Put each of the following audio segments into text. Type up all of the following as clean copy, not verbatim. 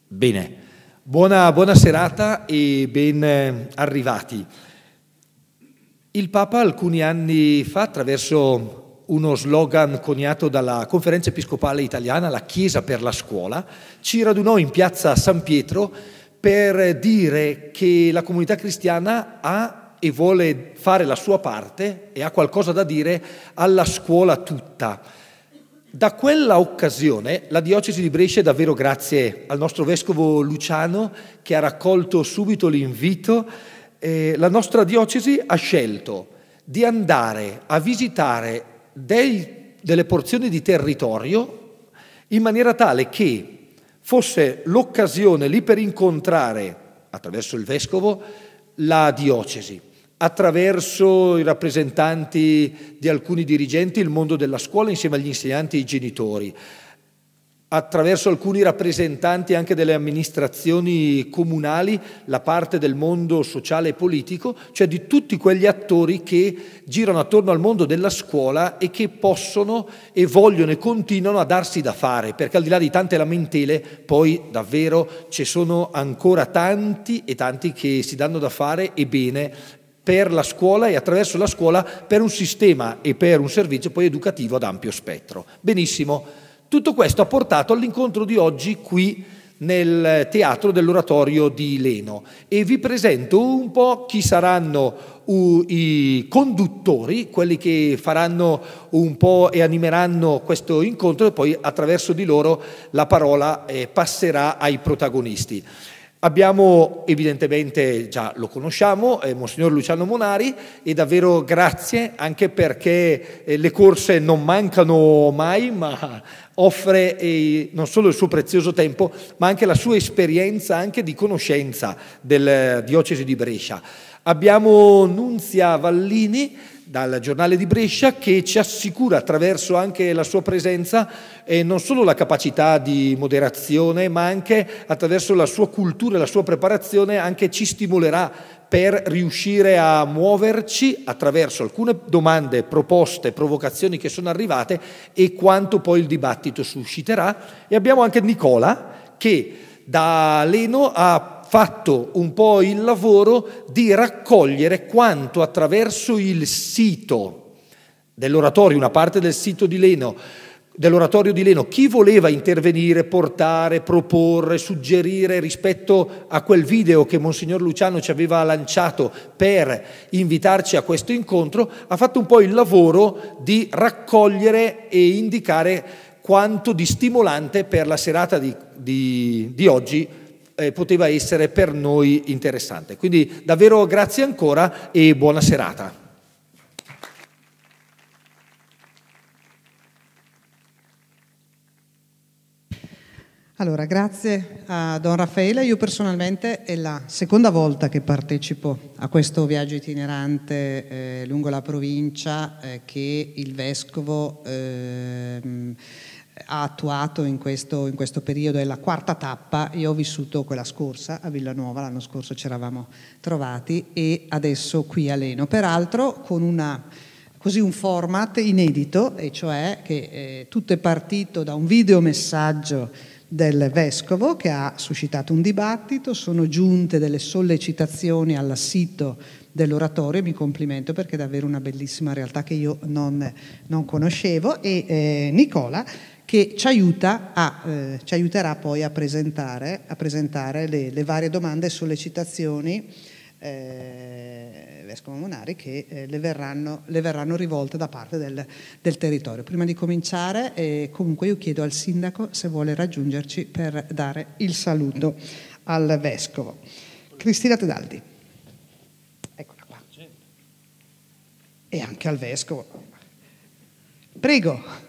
Bene, buona serata e ben arrivati. Il Papa alcuni anni fa, attraverso uno slogan coniato dalla Conferenza Episcopale Italiana, la Chiesa per la Scuola, ci radunò in piazza San Pietro per dire che la comunità cristiana ha e vuole fare la sua parte e ha qualcosa da dire alla scuola tutta. Da quella occasione la diocesi di Brescia, davvero grazie al nostro vescovo Luciano che ha raccolto subito l'invito, la nostra diocesi ha scelto di andare a visitare delle porzioni di territorio in maniera tale che fosse l'occasione lì per incontrare, attraverso il vescovo, la diocesi, attraverso i rappresentanti di alcuni dirigenti, il mondo della scuola insieme agli insegnanti e ai genitori, attraverso alcuni rappresentanti anche delle amministrazioni comunali, la parte del mondo sociale e politico, cioè di tutti quegli attori che girano attorno al mondo della scuola e che possono e vogliono e continuano a darsi da fare, perché al di là di tante lamentele poi davvero ci sono ancora tanti e tanti che si danno da fare e bene per la scuola e attraverso la scuola per un sistema e per un servizio poi educativo ad ampio spettro. Benissimo, tutto questo ha portato all'incontro di oggi qui nel teatro dell'oratorio di Leno e vi presento un po' chi saranno i conduttori, quelli che faranno un po' e animeranno questo incontro e poi attraverso di loro la parola passerà ai protagonisti. Abbiamo evidentemente, già lo conosciamo, Monsignor Luciano Monari e davvero grazie anche perché le corse non mancano mai, ma offre non solo il suo prezioso tempo ma anche la sua esperienza anche di conoscenza della diocesi di Brescia. Abbiamo Nunzia Vallini dal giornale di Brescia che ci assicura attraverso anche la sua presenza non solo la capacità di moderazione ma anche attraverso la sua cultura e la sua preparazione anche ci stimolerà per riuscire a muoverci attraverso alcune domande, proposte, provocazioni che sono arrivate e quanto poi il dibattito susciterà. E abbiamo anche Nicola che da Leno ha fatto un po' il lavoro di raccogliere quanto attraverso il sito dell'oratorio, una parte del sito di Leno, dell'oratorio di Leno, chi voleva intervenire, portare, proporre, suggerire rispetto a quel video che Monsignor Luciano ci aveva lanciato per invitarci a questo incontro, ha fatto un po' il lavoro di raccogliere e indicare quanto di stimolante per la serata di oggi poteva essere per noi interessante. Quindi davvero grazie ancora e buona serata. Allora, grazie a Don Raffaele. Io personalmente è la seconda volta che partecipo a questo viaggio itinerante lungo la provincia che il Vescovo ha attuato in questo periodo, è la quarta tappa. Io ho vissuto quella scorsa a Villanuova, l'anno scorso ci eravamo trovati e adesso qui a Leno, peraltro con un format inedito, e cioè che tutto è partito da un videomessaggio del Vescovo che ha suscitato un dibattito, sono giunte delle sollecitazioni al sito dell'oratorio, mi complimento perché è davvero una bellissima realtà che io non conoscevo, e Nicola che ci aiuterà poi a presentare le varie domande e sollecitazioni Vescovo Monari che le verranno rivolte da parte del territorio. Prima di cominciare comunque io chiedo al Sindaco se vuole raggiungerci per dare il saluto al Vescovo. Cristina Tedaldi, eccola qua, e anche al Vescovo, prego.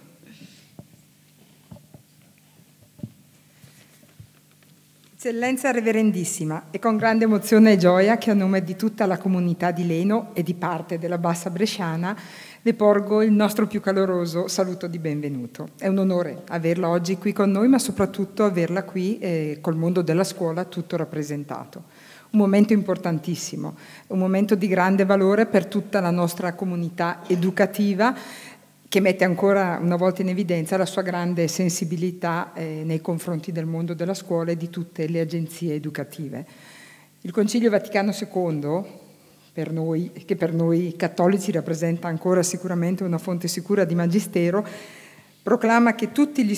Eccellenza Reverendissima, è con grande emozione e gioia che a nome di tutta la comunità di Leno e di parte della Bassa Bresciana le porgo il nostro più caloroso saluto di benvenuto. È un onore averla oggi qui con noi, ma soprattutto averla qui col mondo della scuola tutto rappresentato. Un momento importantissimo, un momento di grande valore per tutta la nostra comunità educativa che mette ancora una volta in evidenza la sua grande sensibilità nei confronti del mondo della scuola e di tutte le agenzie educative. Il Concilio Vaticano II, che per noi cattolici rappresenta ancora sicuramente una fonte sicura di magistero, proclama che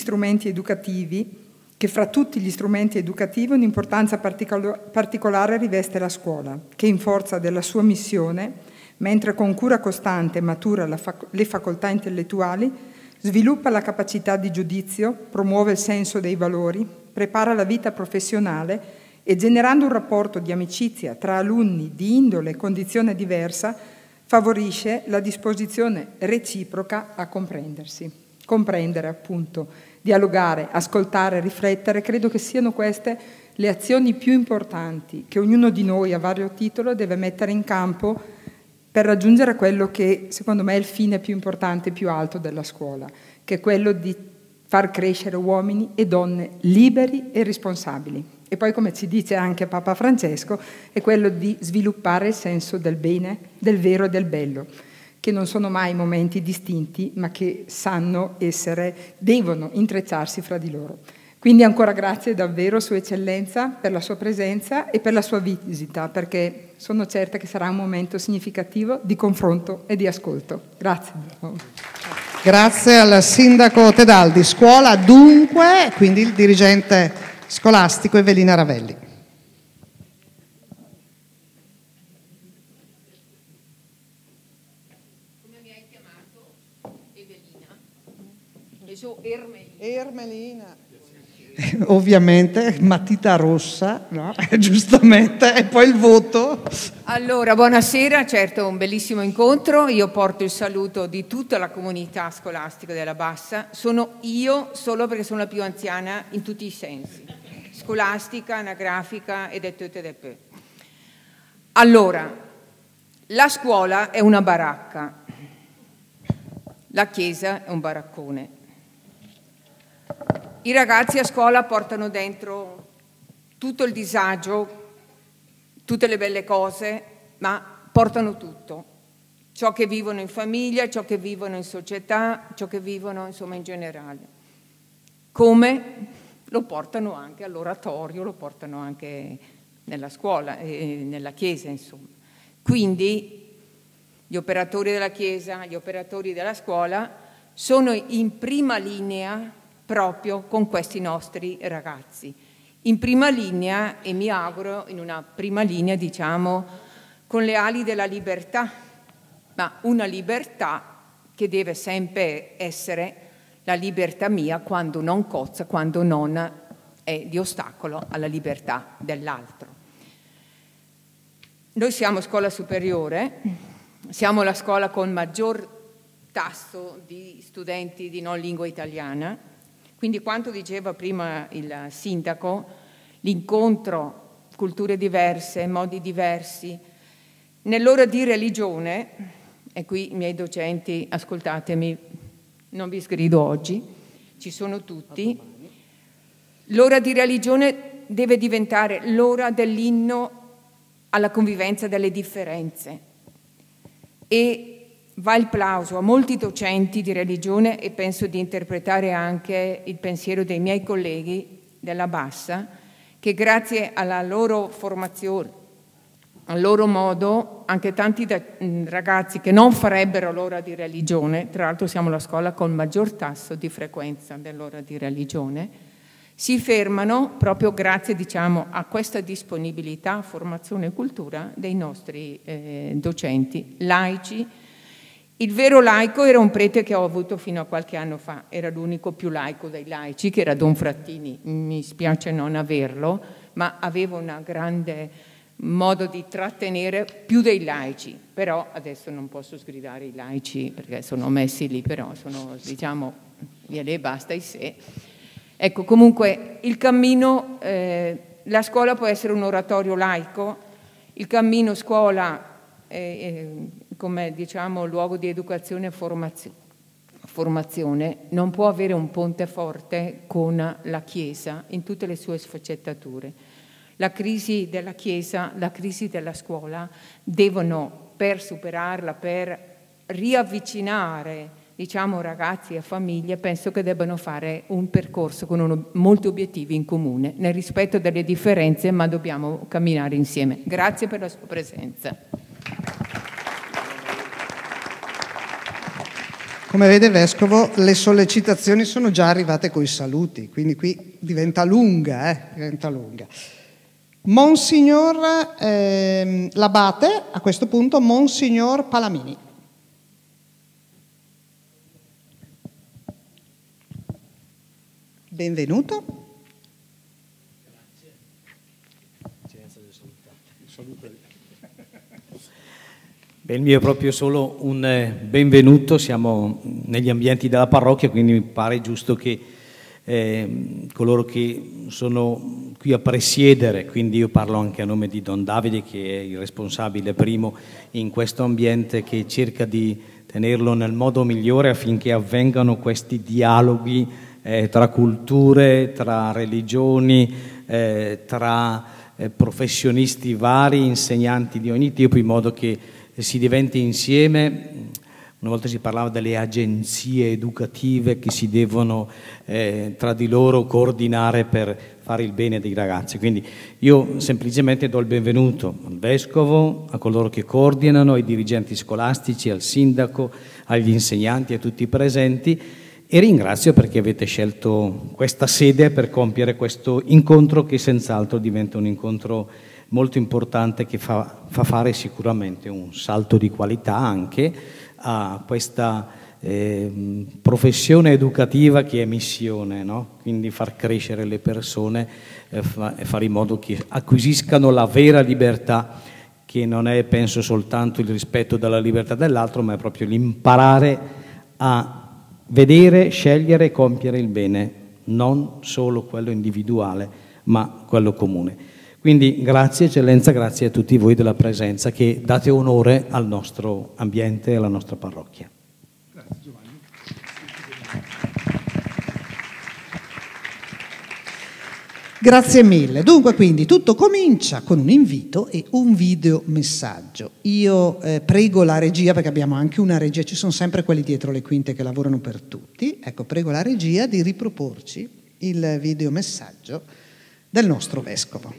fra tutti gli strumenti educativi un'importanza particolare riveste la scuola, che in forza della sua missione, mentre con cura costante matura le facoltà intellettuali, sviluppa la capacità di giudizio, promuove il senso dei valori, prepara la vita professionale e, generando un rapporto di amicizia tra alunni di indole e condizione diversa, favorisce la disposizione reciproca a comprendersi. Comprendere, appunto, dialogare, ascoltare, riflettere, credo che siano queste le azioni più importanti che ognuno di noi a vario titolo deve mettere in campo per raggiungere quello che secondo me è il fine più importante e più alto della scuola, che è quello di far crescere uomini e donne liberi e responsabili. E poi, come ci dice anche Papa Francesco, è quello di sviluppare il senso del bene, del vero e del bello, che non sono mai momenti distinti, ma che devono intrecciarsi fra di loro. Quindi ancora grazie davvero, Sua Eccellenza, per la sua presenza e per la sua visita, perché sono certa che sarà un momento significativo di confronto e di ascolto. Grazie. Grazie al Sindaco Tedaldi. Scuola dunque, quindi il dirigente scolastico Evelina Ravelli. Come mi hai chiamato? Evelina? Io sono Ermelina. Ermelina. Ovviamente, matita rossa, no? Giustamente, e poi il voto. Allora, buonasera, certo un bellissimo incontro, io porto il saluto di tutta la comunità scolastica della Bassa, sono io solo perché sono la più anziana in tutti i sensi, scolastica, anagrafica ed etc. Allora, la scuola è una baracca, la chiesa è un baraccone. I ragazzi a scuola portano dentro tutto il disagio, tutte le belle cose, ma portano tutto. Ciò che vivono in famiglia, ciò che vivono in società, ciò che vivono insomma in generale. Come lo portano anche all'oratorio, lo portano anche nella scuola e nella chiesa insomma. Quindi gli operatori della chiesa, gli operatori della scuola sono in prima linea proprio con questi nostri ragazzi. In prima linea, e mi auguro in una prima linea, diciamo, con le ali della libertà, ma una libertà che deve sempre essere la libertà mia quando non cozza, quando non è di ostacolo alla libertà dell'altro. Noi siamo scuola superiore, siamo la scuola con maggior tasso di studenti di non lingua italiana. Quindi quanto diceva prima il sindaco, l'incontro, culture diverse, modi diversi, nell'ora di religione, e qui i miei docenti, ascoltatemi, non vi sgrido oggi, ci sono tutti, l'ora di religione deve diventare l'ora dell'inno alla convivenza delle differenze. E va il plauso a molti docenti di religione e penso di interpretare anche il pensiero dei miei colleghi della Bassa, che grazie alla loro formazione, al loro modo, anche tanti ragazzi che non farebbero l'ora di religione, tra l'altro siamo la scuola con maggior tasso di frequenza dell'ora di religione, si fermano proprio grazie, diciamo, a questa disponibilità, formazione e cultura dei nostri docenti laici. Il vero laico era un prete che ho avuto fino a qualche anno fa, era l'unico più laico dei laici, che era Don Frattini, mi spiace non averlo, ma aveva un grande modo di trattenere più dei laici, però adesso non posso sgridare i laici perché sono messi lì, però sono, diciamo, via lì, basta i sé. Ecco, comunque il cammino, la scuola può essere un oratorio laico, il cammino scuola come diciamo luogo di educazione e formazione non può avere un ponte forte con la Chiesa in tutte le sue sfaccettature. La crisi della Chiesa, la crisi della scuola devono, per superarla, per riavvicinare diciamo ragazzi e famiglie, penso che debbano fare un percorso con molti obiettivi in comune, nel rispetto delle differenze, ma dobbiamo camminare insieme. Grazie per la sua presenza. Come vede Vescovo, le sollecitazioni sono già arrivate coi saluti, quindi qui diventa lunga, diventa lunga. Monsignor l'Abate, a questo punto Monsignor Palamini. Benvenuto. Beh, il mio è proprio solo un benvenuto, siamo negli ambienti della parrocchia, quindi mi pare giusto che coloro che sono qui a presiedere, quindi io parlo anche a nome di Don Davide che è il responsabile primo in questo ambiente che cerca di tenerlo nel modo migliore affinché avvengano questi dialoghi tra culture, tra religioni, tra professionisti vari, insegnanti di ogni tipo, in modo che si diventi insieme. Una volta si parlava delle agenzie educative che si devono tra di loro coordinare per fare il bene dei ragazzi. Quindi io semplicemente do il benvenuto al Vescovo, a coloro che coordinano, ai dirigenti scolastici, al Sindaco, agli insegnanti, a tutti i presenti, e ringrazio perché avete scelto questa sede per compiere questo incontro che senz'altro diventa un incontro molto importante che fa fare sicuramente un salto di qualità anche a questa professione educativa che è missione, no? Quindi far crescere le persone e fare in modo che acquisiscano la vera libertà, che non è, penso, soltanto il rispetto della libertà dell'altro, ma è proprio l'imparare a vedere, scegliere e compiere il bene, non solo quello individuale, ma quello comune. Quindi grazie Eccellenza, grazie a tutti voi della presenza che date onore al nostro ambiente e alla nostra parrocchia. Grazie Giovanni. Grazie mille. Dunque quindi tutto comincia con un invito e un videomessaggio. Io prego la regia, perché abbiamo anche una regia, ci sono sempre quelli dietro le quinte che lavorano per tutti, ecco, prego la regia di riproporci il videomessaggio del nostro Vescovo.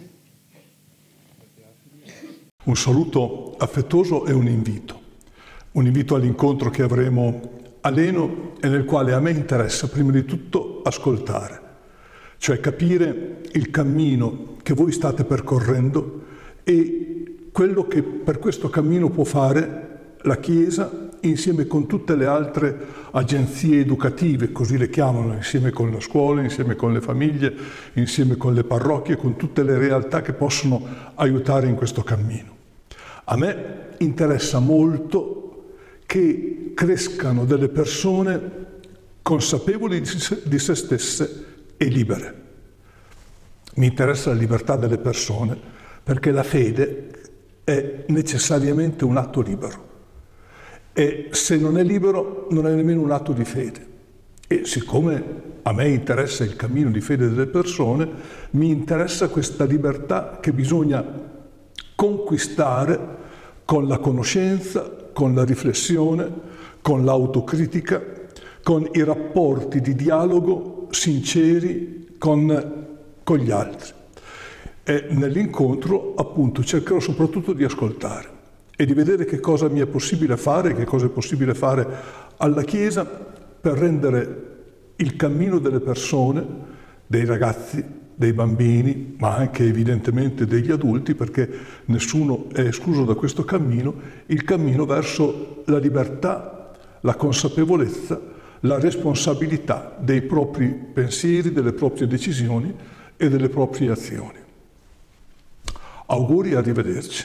Un saluto affettuoso e un invito all'incontro che avremo a Leno e nel quale a me interessa prima di tutto ascoltare, cioè capire il cammino che voi state percorrendo e quello che per questo cammino può fare la Chiesa insieme con tutte le altre agenzie educative, così le chiamano, insieme con la scuola, insieme con le famiglie, insieme con le parrocchie, con tutte le realtà che possono aiutare in questo cammino. A me interessa molto che crescano delle persone consapevoli di se stesse e libere. Mi interessa la libertà delle persone perché la fede è necessariamente un atto libero e se non è libero non è nemmeno un atto di fede. E siccome a me interessa il cammino di fede delle persone, mi interessa questa libertà che bisogna conquistare con la conoscenza, con la riflessione, con l'autocritica, con i rapporti di dialogo sinceri con gli altri. E nell'incontro, appunto, cercherò soprattutto di ascoltare e di vedere che cosa mi è possibile fare, che cosa è possibile fare alla Chiesa per rendere il cammino delle persone, dei ragazzi, dei bambini, ma anche evidentemente degli adulti, perché nessuno è escluso da questo cammino, il cammino verso la libertà, la consapevolezza, la responsabilità dei propri pensieri, delle proprie decisioni e delle proprie azioni. Auguri e arrivederci.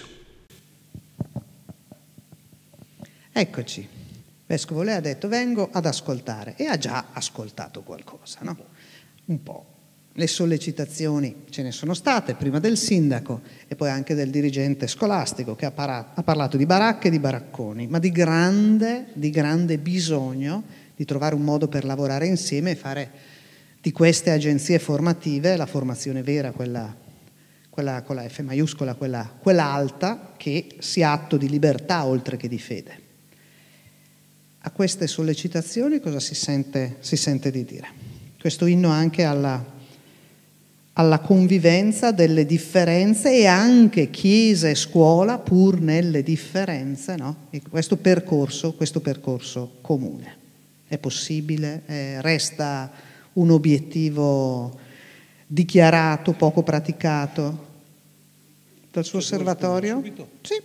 Eccoci. Vescovo, lei ha detto vengo ad ascoltare e ha già ascoltato qualcosa, no? Un po'. Le sollecitazioni ce ne sono state, prima del sindaco e poi anche del dirigente scolastico che ha parlato di baracche e di baracconi, ma di grande bisogno di trovare un modo per lavorare insieme e fare di queste agenzie formative la formazione vera, quella con la F maiuscola, quella alta, che sia atto di libertà oltre che di fede. A queste sollecitazioni cosa si sente di dire? Questo inno anche alla convivenza delle differenze e anche chiesa e scuola pur nelle differenze, no? E questo percorso comune. È possibile? Resta un obiettivo dichiarato, poco praticato? Dal suo osservatorio? Sì.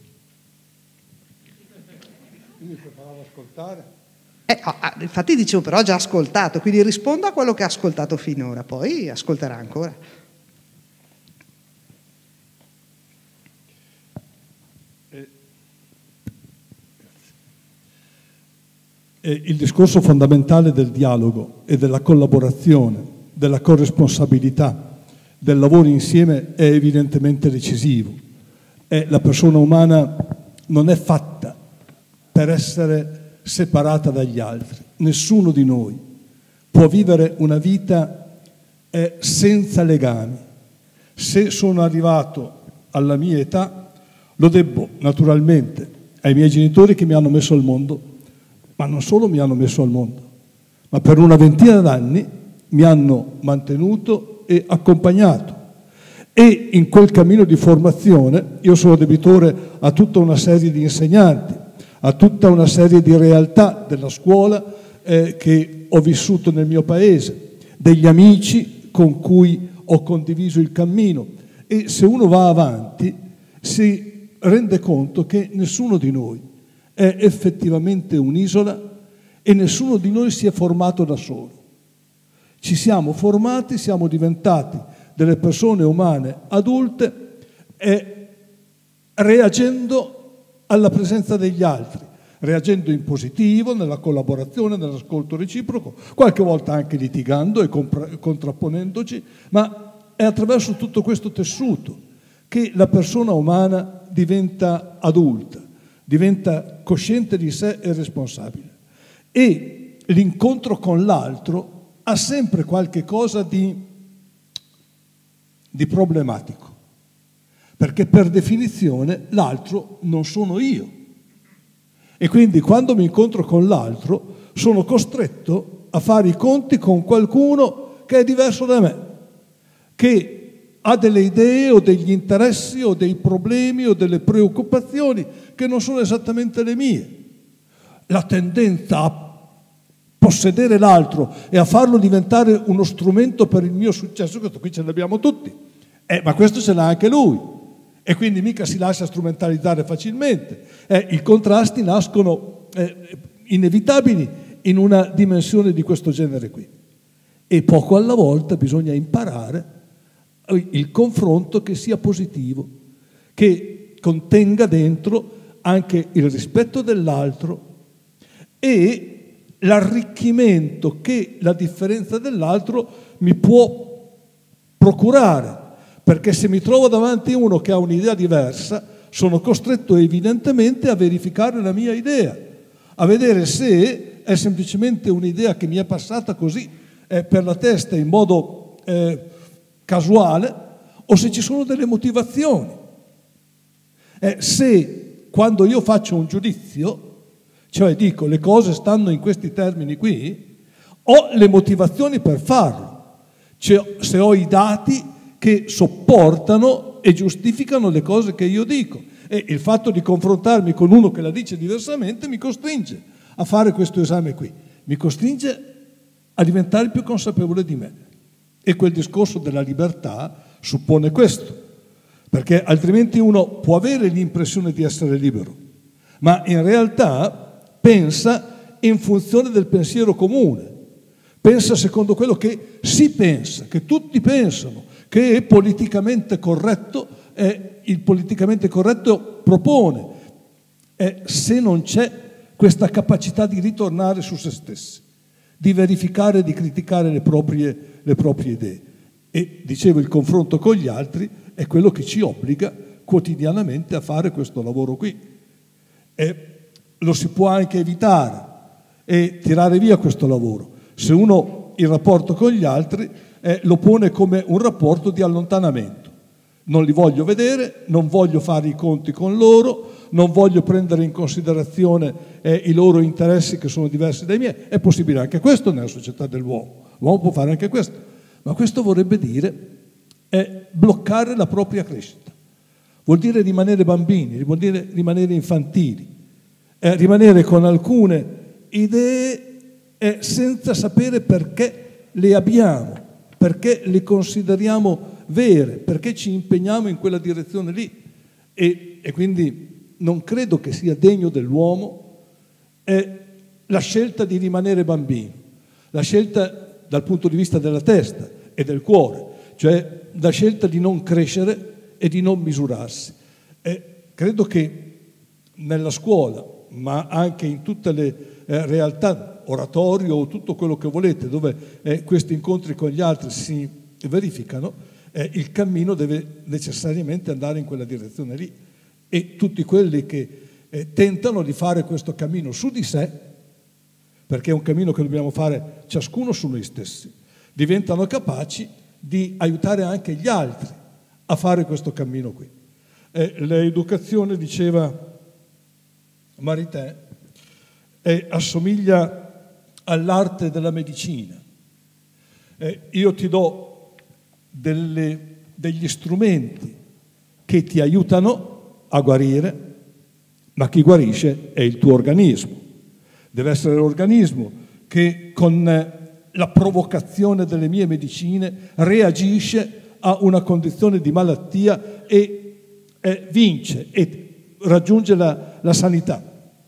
Io mi preparavo ad ascoltare. Infatti dicevo, però ha già ascoltato, quindi risponda a quello che ha ascoltato finora, poi ascolterà ancora. Il discorso fondamentale del dialogo e della collaborazione, della corresponsabilità, del lavoro insieme è evidentemente decisivo. La persona umana non è fatta per essere separata dagli altri. Nessuno di noi può vivere una vita senza legami. Se sono arrivato alla mia età, lo debbo naturalmente ai miei genitori che mi hanno messo al mondo, ma non solo mi hanno messo al mondo, ma per una ventina d'anni mi hanno mantenuto e accompagnato. E in quel cammino di formazione io sono debitore a tutta una serie di insegnanti, a tutta una serie di realtà della scuola che ho vissuto nel mio paese, degli amici con cui ho condiviso il cammino. E se uno va avanti si rende conto che nessuno di noi è effettivamente un'isola e nessuno di noi si è formato da solo. Ci siamo formati, siamo diventati delle persone umane adulte reagendo alla presenza degli altri, reagendo in positivo, nella collaborazione, nell'ascolto reciproco, qualche volta anche litigando e contrapponendoci, ma è attraverso tutto questo tessuto che la persona umana diventa adulta, diventa cosciente di sé e responsabile. E l'incontro con l'altro ha sempre qualche cosa di problematico, perché per definizione l'altro non sono io. E quindi quando mi incontro con l'altro sono costretto a fare i conti con qualcuno che è diverso da me, che ha delle idee o degli interessi o dei problemi o delle preoccupazioni che non sono esattamente le mie. La tendenza a possedere l'altro e a farlo diventare uno strumento per il mio successo, questo qui ce l'abbiamo tutti, ma questo ce l'ha anche lui, e quindi mica si lascia strumentalizzare facilmente. I contrasti nascono inevitabili in una dimensione di questo genere qui, e poco alla volta bisogna imparare il confronto che sia positivo, che contenga dentro anche il rispetto dell'altro e l'arricchimento che la differenza dell'altro mi può procurare, perché se mi trovo davanti a uno che ha un'idea diversa sono costretto evidentemente a verificare la mia idea, a vedere se è semplicemente un'idea che mi è passata così per la testa in modo casuale o se ci sono delle motivazioni. Se quando io faccio un giudizio, cioè dico le cose stanno in questi termini qui, ho le motivazioni per farlo, cioè, se ho i dati che sopportano e giustificano le cose che io dico, e il fatto di confrontarmi con uno che la dice diversamente mi costringe a fare questo esame qui, mi costringe a diventare più consapevole di me, e quel discorso della libertà suppone questo, perché altrimenti uno può avere l'impressione di essere libero, ma in realtà pensa in funzione del pensiero comune, pensa secondo quello che si pensa, che tutti pensano, che è politicamente corretto, il politicamente corretto propone. Se non c'è questa capacità di ritornare su se stessi, di verificare, di criticare le proprie idee. E dicevo, il confronto con gli altri è quello che ci obbliga quotidianamente a fare questo lavoro qui. Lo si può anche evitare e tirare via questo lavoro se uno il rapporto con gli altri lo pone come un rapporto di allontanamento. Non li voglio vedere, non voglio fare i conti con loro, non voglio prendere in considerazione i loro interessi che sono diversi dai miei. È possibile anche questo nella società dell'uomo. L'uomo può fare anche questo. Ma questo vorrebbe dire bloccare la propria crescita. Vuol dire rimanere bambini, vuol dire rimanere infantili, rimanere con alcune idee senza sapere perché le abbiamo, perché le consideriamo vere, perché ci impegniamo in quella direzione lì. E quindi non credo che sia degno dell'uomo la scelta di rimanere bambino, la scelta dal punto di vista della testa e del cuore, cioè la scelta di non crescere e di non misurarsi. Credo che nella scuola, ma anche in tutte le realtà, oratorio o tutto quello che volete, dove questi incontri con gli altri si verificano, il cammino deve necessariamente andare in quella direzione lì. E tutti quelli che tentano di fare questo cammino su di sé, perché è un cammino che dobbiamo fare ciascuno su noi stessi, diventano capaci di aiutare anche gli altri a fare questo cammino qui. L'educazione, diceva Maritain, assomiglia all'arte della medicina. Io ti do degli strumenti che ti aiutano a guarire, ma chi guarisce è il tuo organismo. Deve essere l'organismo che con la provocazione delle mie medicine reagisce a una condizione di malattia e vince e raggiunge la sanità.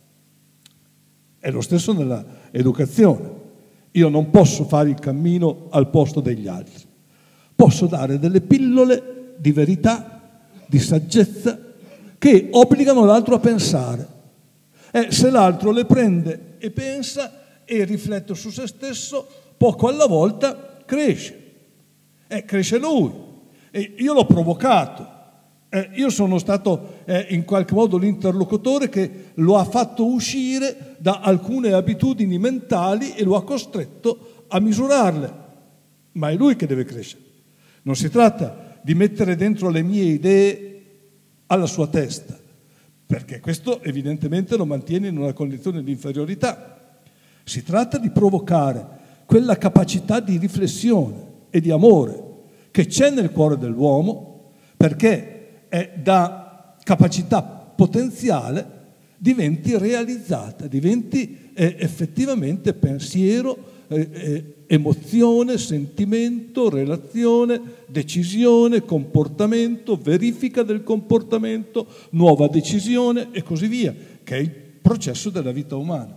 È lo stesso nell'educazione. Io non posso fare il cammino al posto degli altri. Posso dare delle pillole di verità, di saggezza, che obbligano l'altro a pensare. Se l'altro le prende e pensa e riflette su se stesso, poco alla volta cresce. Cresce lui. Io l'ho provocato. Io sono stato in qualche modo l'interlocutore che lo ha fatto uscire da alcune abitudini mentali e lo ha costretto a misurarle. Ma è lui che deve crescere. Non si tratta di mettere dentro le mie idee alla sua testa, perché questo evidentemente lo mantiene in una condizione di inferiorità. Si tratta di provocare quella capacità di riflessione e di amore che c'è nel cuore dell'uomo, perché da capacità potenziale diventi realizzata, diventi effettivamente pensiero, emozione, sentimento, relazione, decisione, comportamento, verifica del comportamento, nuova decisione e così via, che è il processo della vita umana.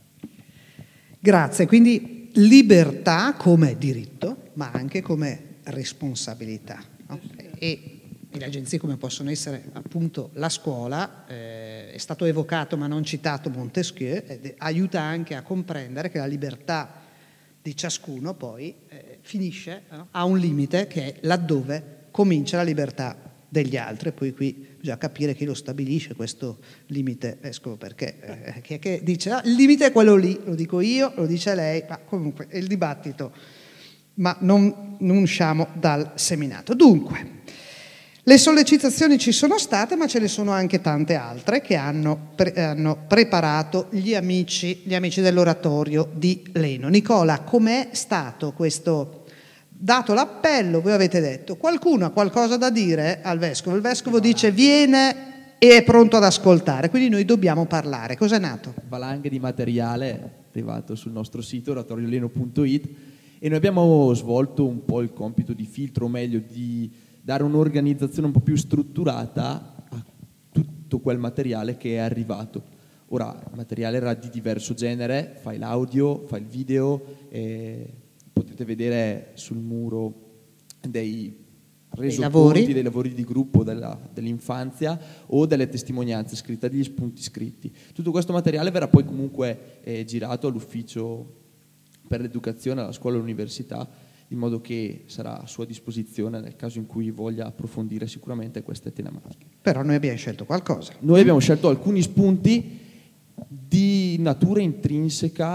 Grazie, quindi libertà come diritto, ma anche come responsabilità, no? E le agenzie come possono essere appunto la scuola, è stato evocato ma non citato Montesquieu, aiuta anche a comprendere che la libertà di ciascuno poi finisce, no? Ha un limite che è laddove comincia la libertà degli altri. Poi qui bisogna capire chi lo stabilisce questo limite, vescovo, perché chi è che dice il limite è quello lì, lo dico io, lo dice lei, ma comunque è il dibattito, ma non usciamo dal seminato. Dunque, le sollecitazioni ci sono state, ma ce ne sono anche tante altre che hanno preparato gli amici dell'oratorio di Leno. Nicola, com'è stato questo? Dato l'appello, voi avete detto, qualcuno ha qualcosa da dire al vescovo? Il vescovo dice viene e è pronto ad ascoltare, quindi noi dobbiamo parlare. Cos'è nato? Valanghe di materiale arrivato sul nostro sito oratorioleno.it e noi abbiamo svolto un po' il compito di filtro, o meglio di dare un'organizzazione un po' più strutturata a tutto quel materiale che è arrivato. Ora, il materiale era di diverso genere, file audio, file video, potete vedere sul muro dei resoconti, dei lavori di gruppo dell'infanzia o delle testimonianze scritte, degli spunti scritti. Tutto questo materiale verrà poi comunque girato all'ufficio per l'educazione, alla scuola e all'università, in modo che sarà a sua disposizione nel caso in cui voglia approfondire sicuramente queste tematiche. Però noi abbiamo scelto qualcosa. Noi abbiamo scelto alcuni spunti di natura intrinseca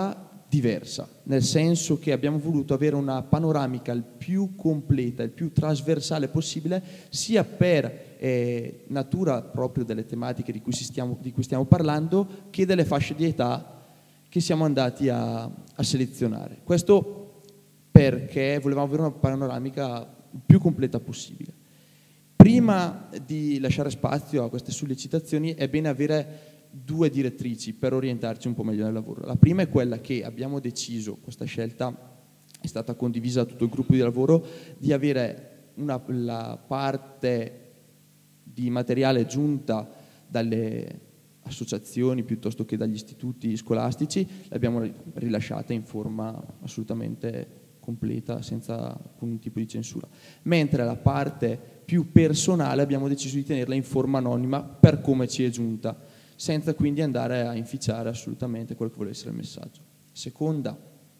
diversa, nel senso che abbiamo voluto avere una panoramica il più completa, il più trasversale possibile, sia per natura proprio delle tematiche di cui stiamo parlando, che delle fasce di età che siamo andati a selezionare. Questo perché volevamo avere una panoramica il più completa possibile. Prima di lasciare spazio a queste sollecitazioni è bene avere due direttrici per orientarci un po' meglio nel lavoro. La prima è quella che abbiamo deciso, questa scelta è stata condivisa da tutto il gruppo di lavoro, di avere la parte di materiale giunta dalle associazioni piuttosto che dagli istituti scolastici, l'abbiamo rilasciata in forma assolutamente completa, senza alcun tipo di censura, mentre la parte più personale abbiamo deciso di tenerla in forma anonima per come ci è giunta, senza quindi andare a inficiare assolutamente quello che vuole essere il messaggio. Seconda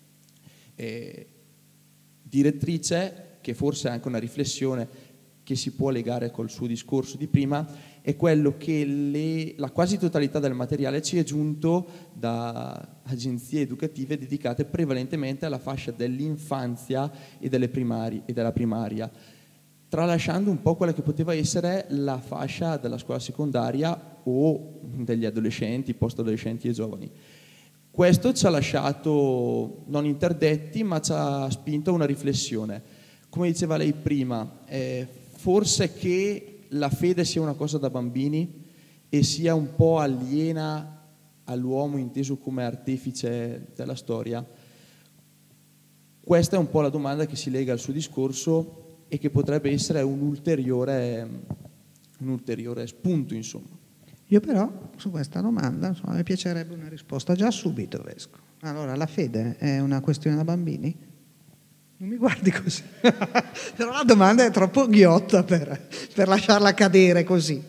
direttrice, che forse è anche una riflessione che si può legare col suo discorso di prima, è quello che la quasi totalità del materiale ci è giunto da agenzie educative dedicate prevalentemente alla fascia dell'infanzia e della primaria, tralasciando un po' quella che poteva essere la fascia della scuola secondaria o degli adolescenti, post-adolescenti e giovani. Questo ci ha lasciato non interdetti, ma ci ha spinto a una riflessione. Come diceva lei prima, forse che la fede sia una cosa da bambini e sia un po' aliena all'uomo inteso come artefice della storia. Questa è un po' la domanda che si lega al suo discorso e che potrebbe essere un ulteriore spunto, insomma. Io però su questa domanda mi piacerebbe una risposta già subito, Vescovo. Allora, la fede è una questione da bambini? Non mi guardi così. Però la domanda è troppo ghiotta per lasciarla cadere così.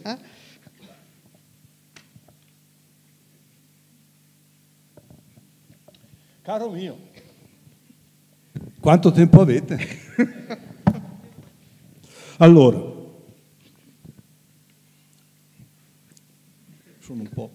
Caro mio, quanto tempo avete? Allora, sono un po'...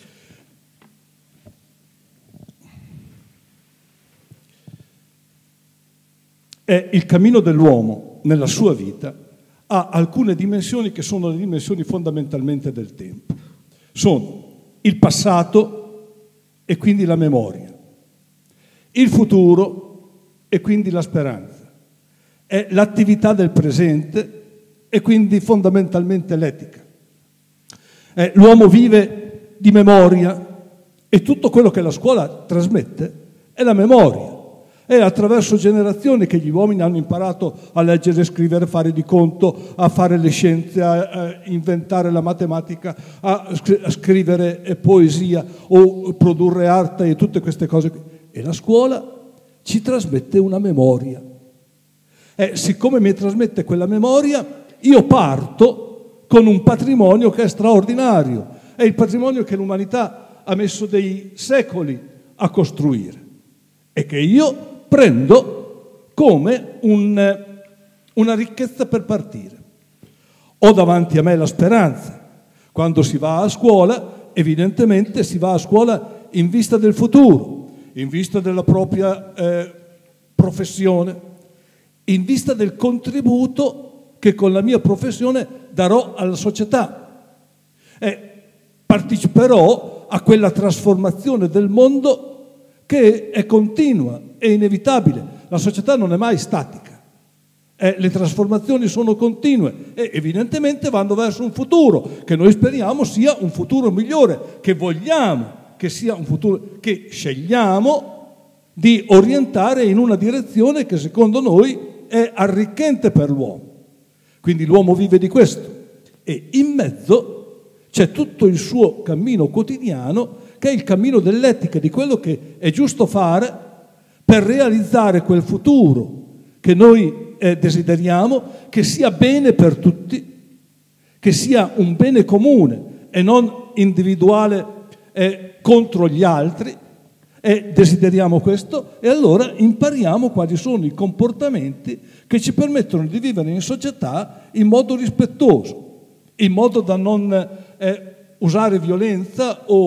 Il cammino dell'uomo nella sua vita ha alcune dimensioni che sono le dimensioni fondamentalmente del tempo. Sono il passato e quindi la memoria, il futuro e quindi la speranza, è l'attività del presente e quindi fondamentalmente l'etica. L'uomo vive di memoria e tutto quello che la scuola trasmette è la memoria. È attraverso generazioni che gli uomini hanno imparato a leggere, scrivere, fare di conto, a fare le scienze, a inventare la matematica, a scrivere poesia o produrre arte e tutte queste cose. E la scuola ci trasmette una memoria. Siccome mi trasmette quella memoria, io parto con un patrimonio che è straordinario. È il patrimonio che l'umanità ha messo dei secoli a costruire e che io prendo come una ricchezza per partire. Ho davanti a me la speranza. Quando si va a scuola, evidentemente si va a scuola in vista del futuro, in vista della propria professione, in vista del contributo che con la mia professione darò alla società. Parteciperò a quella trasformazione del mondo che è continua, è inevitabile. La società non è mai statica. Le trasformazioni sono continue e evidentemente vanno verso un futuro che noi speriamo sia un futuro migliore, che vogliamo che sia un futuro che scegliamo di orientare in una direzione che secondo noi è arricchente per l'uomo. Quindi l'uomo vive di questo e in mezzo c'è tutto il suo cammino quotidiano, che è il cammino dell'etica, di quello che è giusto fare per realizzare quel futuro che noi desideriamo, che sia bene per tutti, che sia un bene comune e non individuale contro gli altri, e desideriamo questo, e allora impariamo quali sono i comportamenti che ci permettono di vivere in società in modo rispettoso, in modo da non usare violenza o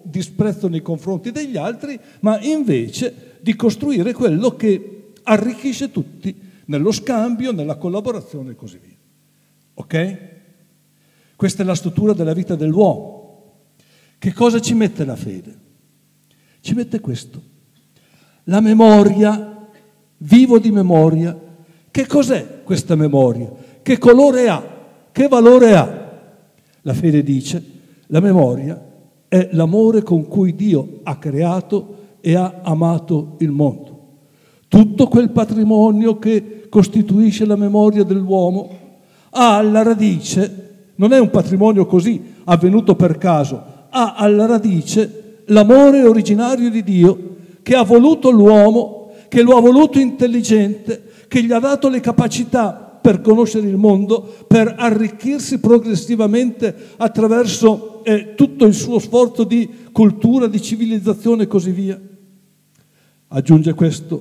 disprezzo nei confronti degli altri, ma invece di costruire quello che arricchisce tutti nello scambio, nella collaborazione e così via. Ok? Questa è la struttura della vita dell'uomo. Che cosa ci mette la fede? Ci mette questo. La memoria, vivo di memoria. Che cos'è questa memoria? Che colore ha? Che valore ha? La fede dice, la memoria è l'amore con cui Dio ha creato e ha amato il mondo. Tutto quel patrimonio che costituisce la memoria dell'uomo ha alla radice, non è un patrimonio così avvenuto per caso, ha alla radice l'amore originario di Dio che ha voluto l'uomo, che lo ha voluto intelligente, che gli ha dato le capacità per conoscere il mondo, per arricchirsi progressivamente attraverso tutto il suo sforzo di cultura, di civilizzazione e così via. Aggiunge questo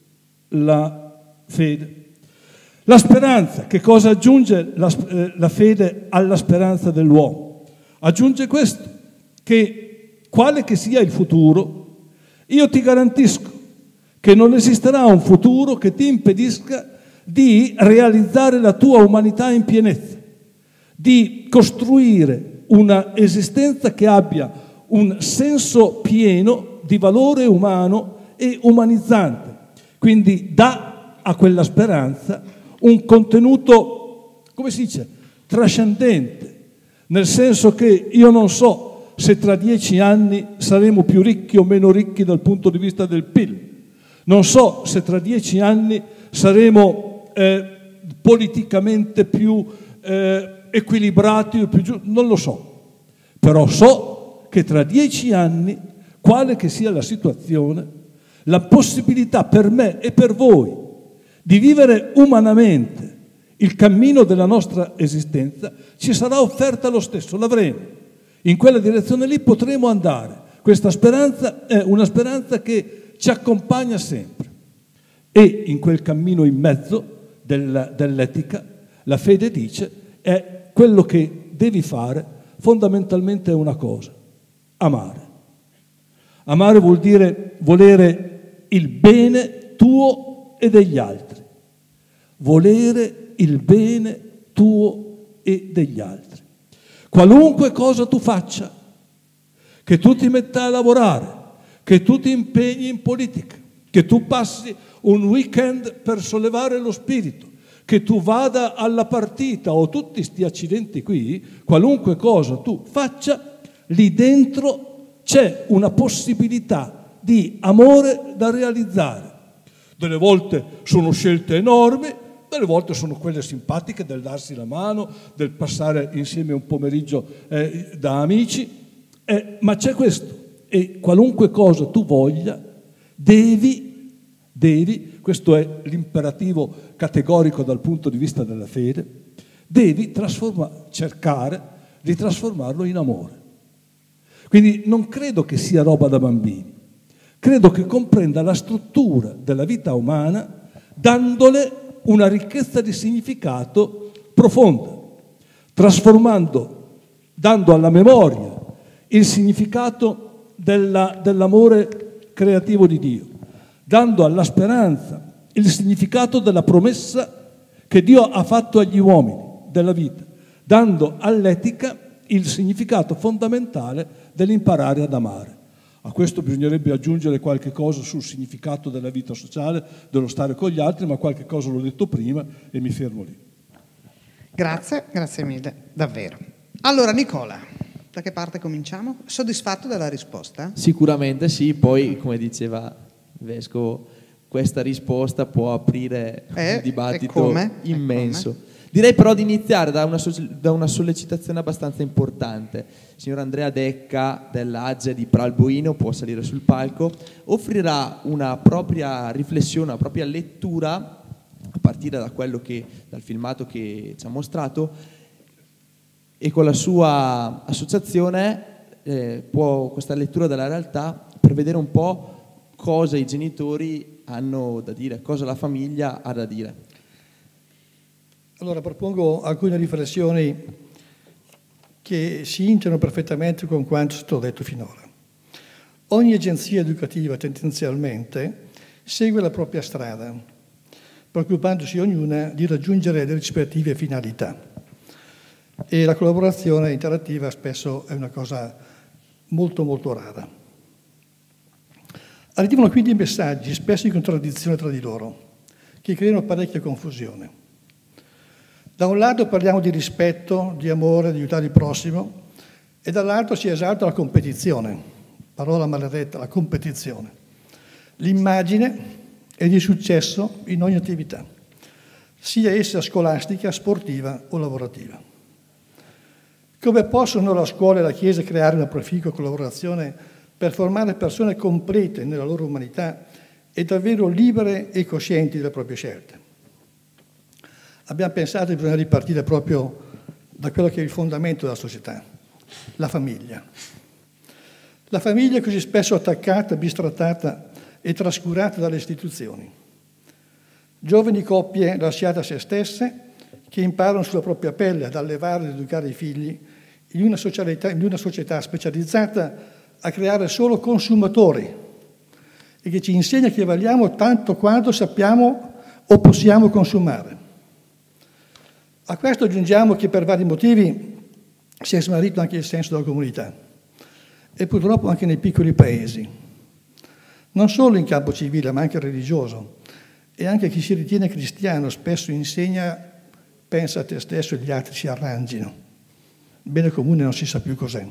la fede. La speranza, che cosa aggiunge la fede alla speranza dell'uomo? Aggiunge questo, che quale che sia il futuro, io ti garantisco che non esisterà un futuro che ti impedisca di realizzare la tua umanità in pienezza, di costruire una esistenza che abbia un senso pieno di valore umano e umanizzante. Quindi dà a quella speranza un contenuto, come si dice, trascendente, nel senso che io non so se tra 10 anni saremo più ricchi o meno ricchi dal punto di vista del PIL, non so se tra 10 anni saremo politicamente più equilibrati o più giusti, non lo so, però so che tra 10 anni, quale che sia la situazione, la possibilità per me e per voi di vivere umanamente il cammino della nostra esistenza ci sarà offerta lo stesso, l'avremo. In quella direzione lì potremo andare. Questa speranza è una speranza che ci accompagna sempre. E in quel cammino in mezzo dell'etica, la fede dice, è quello che devi fare fondamentalmente è una cosa, amare. Amare vuol dire volere il bene tuo e degli altri. Volere il bene tuo e degli altri. Qualunque cosa tu faccia, che tu ti metta a lavorare, che tu ti impegni in politica, che tu passi un weekend per sollevare lo spirito, che tu vada alla partita o tutti sti accidenti qui, qualunque cosa tu faccia, lì dentro c'è una possibilità di amore da realizzare. Delle volte sono scelte enormi, delle volte sono quelle simpatiche del darsi la mano, del passare insieme un pomeriggio da amici, ma c'è questo. E qualunque cosa tu voglia, devi, questo è l'imperativo categorico dal punto di vista della fede, devi cercare di trasformarlo in amore. Quindi non credo che sia roba da bambini, credo che comprenda la struttura della vita umana dandole una ricchezza di significato profonda, dando alla memoria il significato dell'amore creativo di Dio, dando alla speranza il significato della promessa che Dio ha fatto agli uomini della vita, dando all'etica il significato fondamentale dell'imparare ad amare. A questo bisognerebbe aggiungere qualche cosa sul significato della vita sociale, dello stare con gli altri, ma qualche cosa l'ho detto prima e mi fermo lì. Grazie, grazie mille, davvero. Allora Nicola, da che parte cominciamo? Soddisfatto della risposta? Sicuramente sì, poi come diceva il Vescovo, questa risposta può aprire un dibattito immenso. Direi però di iniziare da una sollecitazione abbastanza importante. Il signor Andrea Decca dell'AGE di Pralboino, può salire sul palco, offrirà una propria riflessione, una propria lettura a partire dal filmato che ci ha mostrato, e con la sua associazione questa lettura della realtà per vedere un po' cosa i genitori hanno da dire, cosa la famiglia ha da dire. Allora propongo alcune riflessioni che si integrano perfettamente con quanto è stato detto finora. ogni agenzia educativa tendenzialmente segue la propria strada, preoccupandosi ognuna di raggiungere le rispettive finalità. E la collaborazione interattiva spesso è una cosa molto molto rara. Arrivano quindi messaggi spesso in contraddizione tra di loro, che creano parecchia confusione. Da un lato parliamo di rispetto, di amore, di aiutare il prossimo, e dall'altro si esalta la competizione, parola maledetta, la competizione, l'immagine e il successo in ogni attività, sia essa scolastica, sportiva o lavorativa. Come possono la scuola e la Chiesa creare una proficua collaborazione per formare persone complete nella loro umanità e davvero libere e coscienti delle proprie scelte? Abbiamo pensato che bisogna ripartire proprio da quello che è il fondamento della società, la famiglia. La famiglia è così spesso attaccata, bistrattata e trascurata dalle istituzioni. Giovani coppie lasciate a se stesse che imparano sulla propria pelle ad allevare ed educare i figli in una società specializzata a creare solo consumatori e che ci insegna che valiamo tanto quanto sappiamo o possiamo consumare. A questo aggiungiamo che per vari motivi si è smarrito anche il senso della comunità e purtroppo anche nei piccoli paesi, non solo in campo civile ma anche religioso, e anche chi si ritiene cristiano spesso insegna pensa a te stesso e gli altri si arrangino. Il bene comune non si sa più cos'è.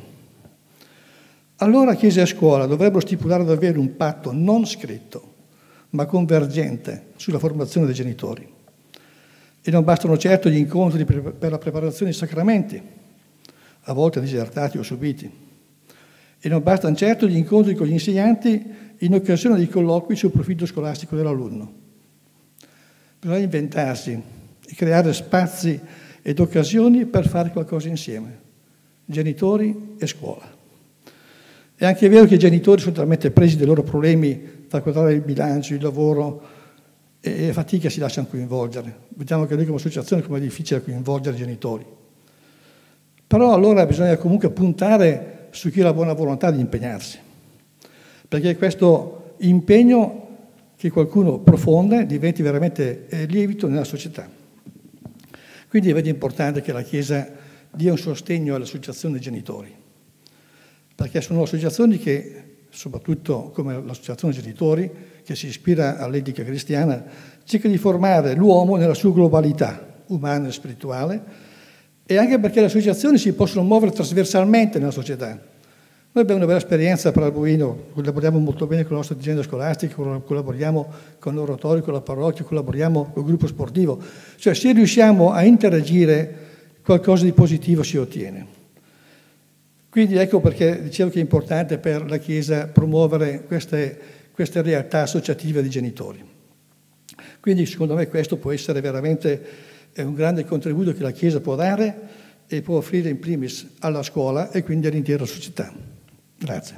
Allora Chiesa e scuola dovrebbero stipulare davvero un patto non scritto ma convergente sulla formazione dei genitori. E non bastano certo gli incontri per la preparazione dei sacramenti, a volte disertati o subiti. E non bastano certo gli incontri con gli insegnanti in occasione dei colloqui sul profilo scolastico dell'alunno. Bisogna inventarsi e creare spazi ed occasioni per fare qualcosa insieme, genitori e scuola. È anche vero che i genitori sono talmente presi dai loro problemi da quadrare il bilancio, il lavoro, e fatica si lasciano coinvolgere. Vediamo che noi come associazione come è difficile coinvolgere i genitori. Però allora bisogna comunque puntare su chi ha la buona volontà di impegnarsi, perché è questo impegno che qualcuno profonde diventi veramente lievito nella società. Quindi è importante che la Chiesa dia un sostegno alle associazioni dei genitori, perché sono associazioni che, soprattutto come l'associazione genitori, che si ispira all'etica cristiana, cerca di formare l'uomo nella sua globalità umana e spirituale, e anche perché le associazioni si possono muovere trasversalmente nella società. Noi abbiamo una bella esperienza per Albuino, collaboriamo molto bene con la nostra azienda scolastica, collaboriamo con l'oratorio, con la parrocchia, collaboriamo con il gruppo sportivo. Cioè, se riusciamo a interagire, qualcosa di positivo si ottiene. Quindi ecco perché dicevo che è importante per la Chiesa promuovere queste realtà associative di genitori. Quindi secondo me questo può essere veramente un grande contributo che la Chiesa può dare e può offrire in primis alla scuola e quindi all'intera società. Grazie.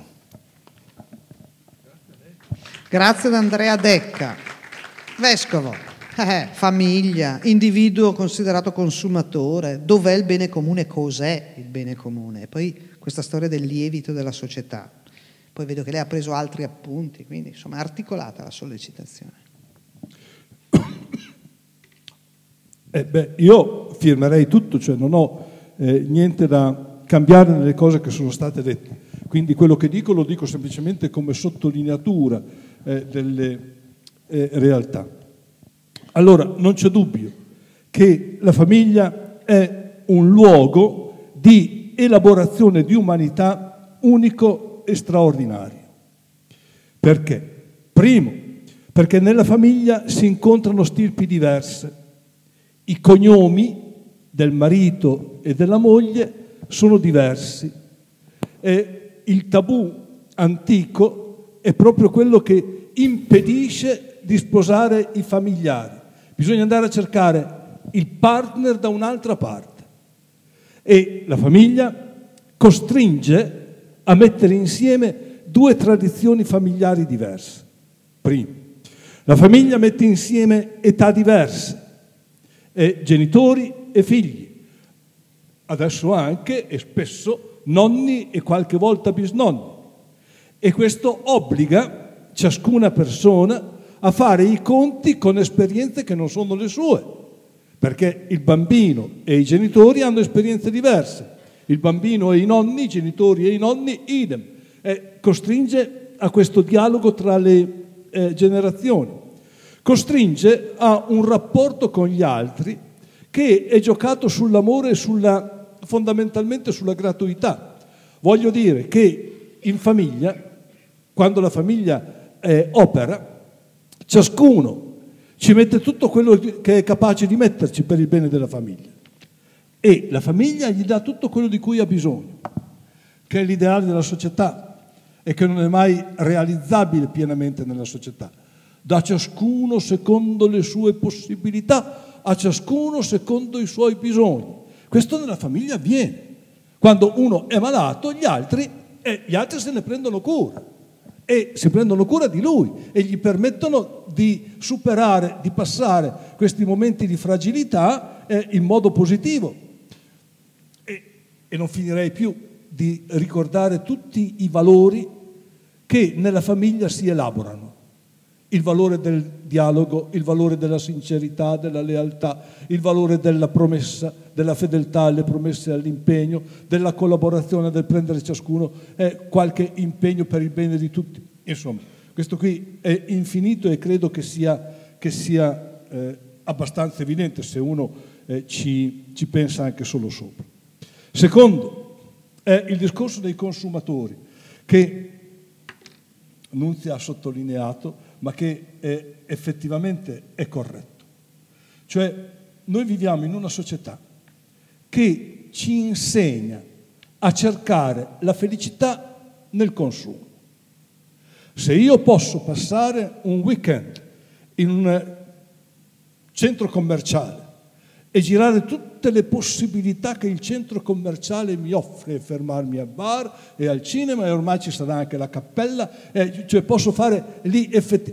Grazie ad Andrea Decca. Vescovo, famiglia, individuo considerato consumatore, dov'è il bene comune, cos'è il bene comune? E poi questa storia del lievito della società. Poi vedo che lei ha preso altri appunti, quindi insomma è articolata la sollecitazione. Io firmerei tutto, cioè non ho niente da cambiare nelle cose che sono state dette. Quindi quello che dico lo dico semplicemente come sottolineatura delle realtà. Allora, non c'è dubbio che la famiglia è un luogo di elaborazione di umanità unico e straordinario. Perché? Primo, perché nella famiglia si incontrano stirpi diverse. I cognomi del marito e della moglie sono diversi. E il tabù antico è proprio quello che impedisce di sposare i familiari. Bisogna andare a cercare il partner da un'altra parte. E la famiglia costringe a mettere insieme due tradizioni familiari diverse. Primo, la famiglia mette insieme età diverse, genitori e figli, adesso anche e spesso nonni e qualche volta bisnonni, E questo obbliga ciascuna persona a fare i conti con esperienze che non sono le sue, perché il bambino e i genitori hanno esperienze diverse. Il bambino e i nonni, i genitori e i nonni, idem. Costringe a questo dialogo tra le generazioni. Costringe a un rapporto con gli altri che è giocato sull'amore e fondamentalmente sulla gratuità. Voglio dire che in famiglia, quando la famiglia opera, ciascuno ci mette tutto quello che è capace di metterci per il bene della famiglia, e la famiglia gli dà tutto quello di cui ha bisogno, che è l'ideale della società e che non è mai realizzabile pienamente nella società. Da ciascuno secondo le sue possibilità, a ciascuno secondo i suoi bisogni. Questo nella famiglia avviene. Quando uno è malato, gli altri se ne prendono cura, e si prendono cura di lui e gli permettono di superare, di passare questi momenti di fragilità in modo positivo. E non finirei più di ricordare tutti i valori che nella famiglia si elaborano. Il valore del dialogo, il valore della sincerità, della lealtà, il valore della promessa, della fedeltà alle promesse e all'impegno, della collaborazione, del prendere ciascuno qualche impegno per il bene di tutti. Insomma, questo qui è infinito e credo che sia abbastanza evidente se uno ci pensa anche solo sopra. Secondo è il discorso dei consumatori, che Nunzia ha sottolineato, ma che effettivamente è corretto. Cioè, noi viviamo in una società che ci insegna a cercare la felicità nel consumo. Se io posso passare un weekend in un centro commerciale e girare tutte le possibilità che il centro commerciale mi offre, fermarmi al bar e al cinema, e ormai ci sarà anche la cappella, cioè posso fare lì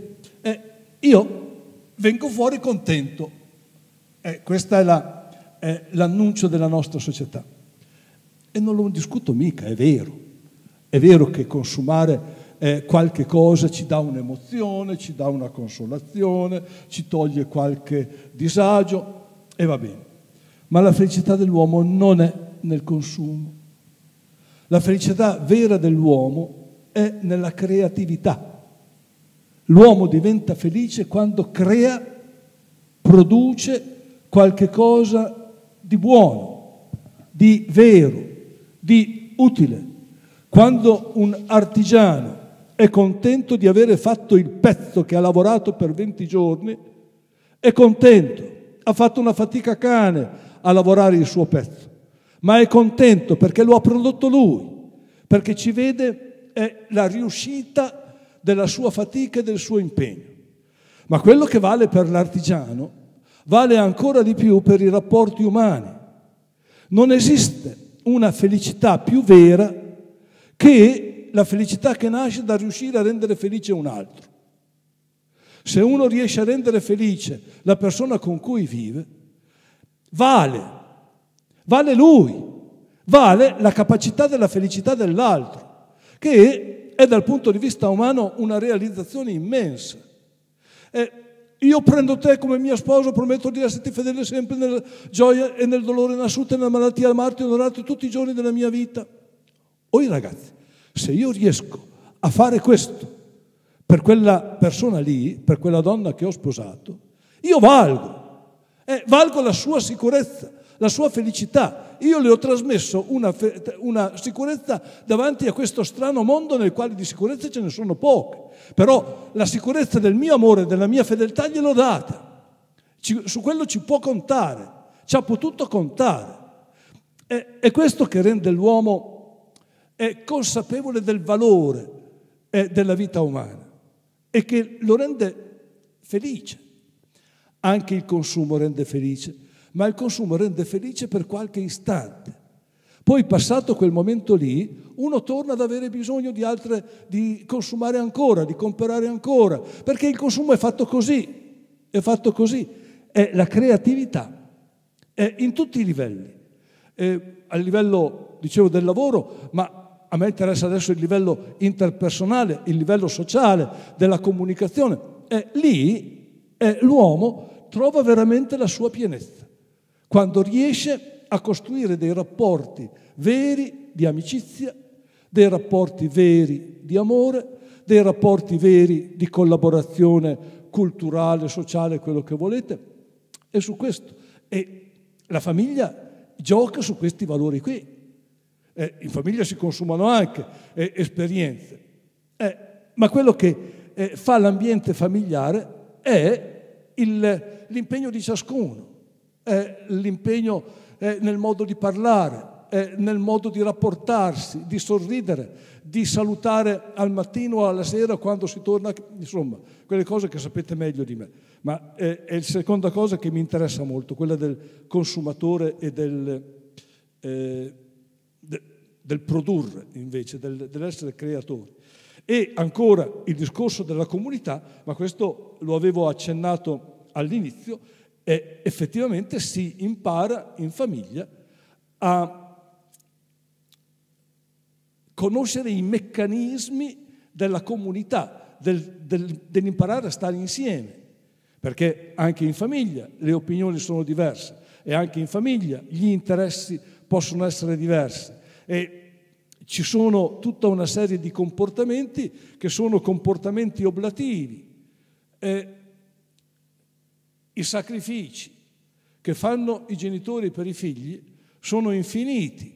io vengo fuori contento. Questo è l'annuncio della nostra società. E non lo discuto mica, è vero. È vero che consumare qualche cosa ci dà un'emozione, ci dà una consolazione, ci toglie qualche disagio, e va bene. Ma la felicità dell'uomo non è nel consumo. La felicità vera dell'uomo è nella creatività. L'uomo diventa felice quando crea, produce qualche cosa di buono, di vero, di utile. Quando un artigiano è contento di avere fatto il pezzo che ha lavorato per 20 giorni, è contento, ha fatto una fatica cane a lavorare il suo pezzo, ma è contento perché lo ha prodotto lui, perché ci vede la riuscita della sua fatica e del suo impegno. Ma quello che vale per l'artigiano vale ancora di più per i rapporti umani. Non esiste una felicità più vera che la felicità che nasce da riuscire a rendere felice un altro. Se uno riesce a rendere felice la persona con cui vive, vale lui, vale la capacità della felicità dell'altro, che è dal punto di vista umano una realizzazione immensa. Io prendo te come mio sposo, prometto di esserti fedele sempre nella gioia e nel dolore, nella salute e nella malattia, amarti e onorarti tutti i giorni della mia vita. Oi ragazzi, se io riesco a fare questo per quella persona lì, per quella donna che ho sposato, io valgo la sua sicurezza, la sua felicità. Io le ho trasmesso una sicurezza davanti a questo strano mondo nel quale di sicurezze ce ne sono poche. Però la sicurezza del mio amore, della mia fedeltà gliel'ho data. Su quello ci può contare, ci ha potuto contare. È questo che rende l'uomo consapevole del valore della vita umana e che lo rende felice. Anche il consumo rende felice, ma il consumo rende felice per qualche istante. Poi, passato quel momento lì, uno torna ad avere bisogno di consumare ancora, di comprare ancora, perché il consumo è fatto così, è la creatività, è in tutti i livelli, a livello, dicevo, del lavoro, ma a me interessa adesso il livello interpersonale, il livello sociale della comunicazione. Lì l'uomo trova veramente la sua pienezza, quando riesce a costruire dei rapporti veri di amicizia, dei rapporti veri di amore, dei rapporti veri di collaborazione culturale, sociale, quello che volete, e su questo. E la famiglia gioca su questi valori qui. In famiglia si consumano anche esperienze, ma quello che fa l'ambiente familiare è l'impegno di ciascuno, è l'impegno nel modo di parlare, nel modo di rapportarsi, di sorridere, di salutare al mattino o alla sera quando si torna, insomma, quelle cose che sapete meglio di me. Ma è la seconda cosa che mi interessa molto, quella del consumatore e del produrre, invece, dell'essere creatori. E ancora il discorso della comunità, ma questo lo avevo accennato all'inizio, effettivamente si impara in famiglia a conoscere i meccanismi della comunità, dell'imparare a stare insieme, perché anche in famiglia le opinioni sono diverse e anche in famiglia gli interessi possono essere diversi e ci sono tutta una serie di comportamenti che sono comportamenti oblativi. I sacrifici che fanno i genitori per i figli sono infiniti,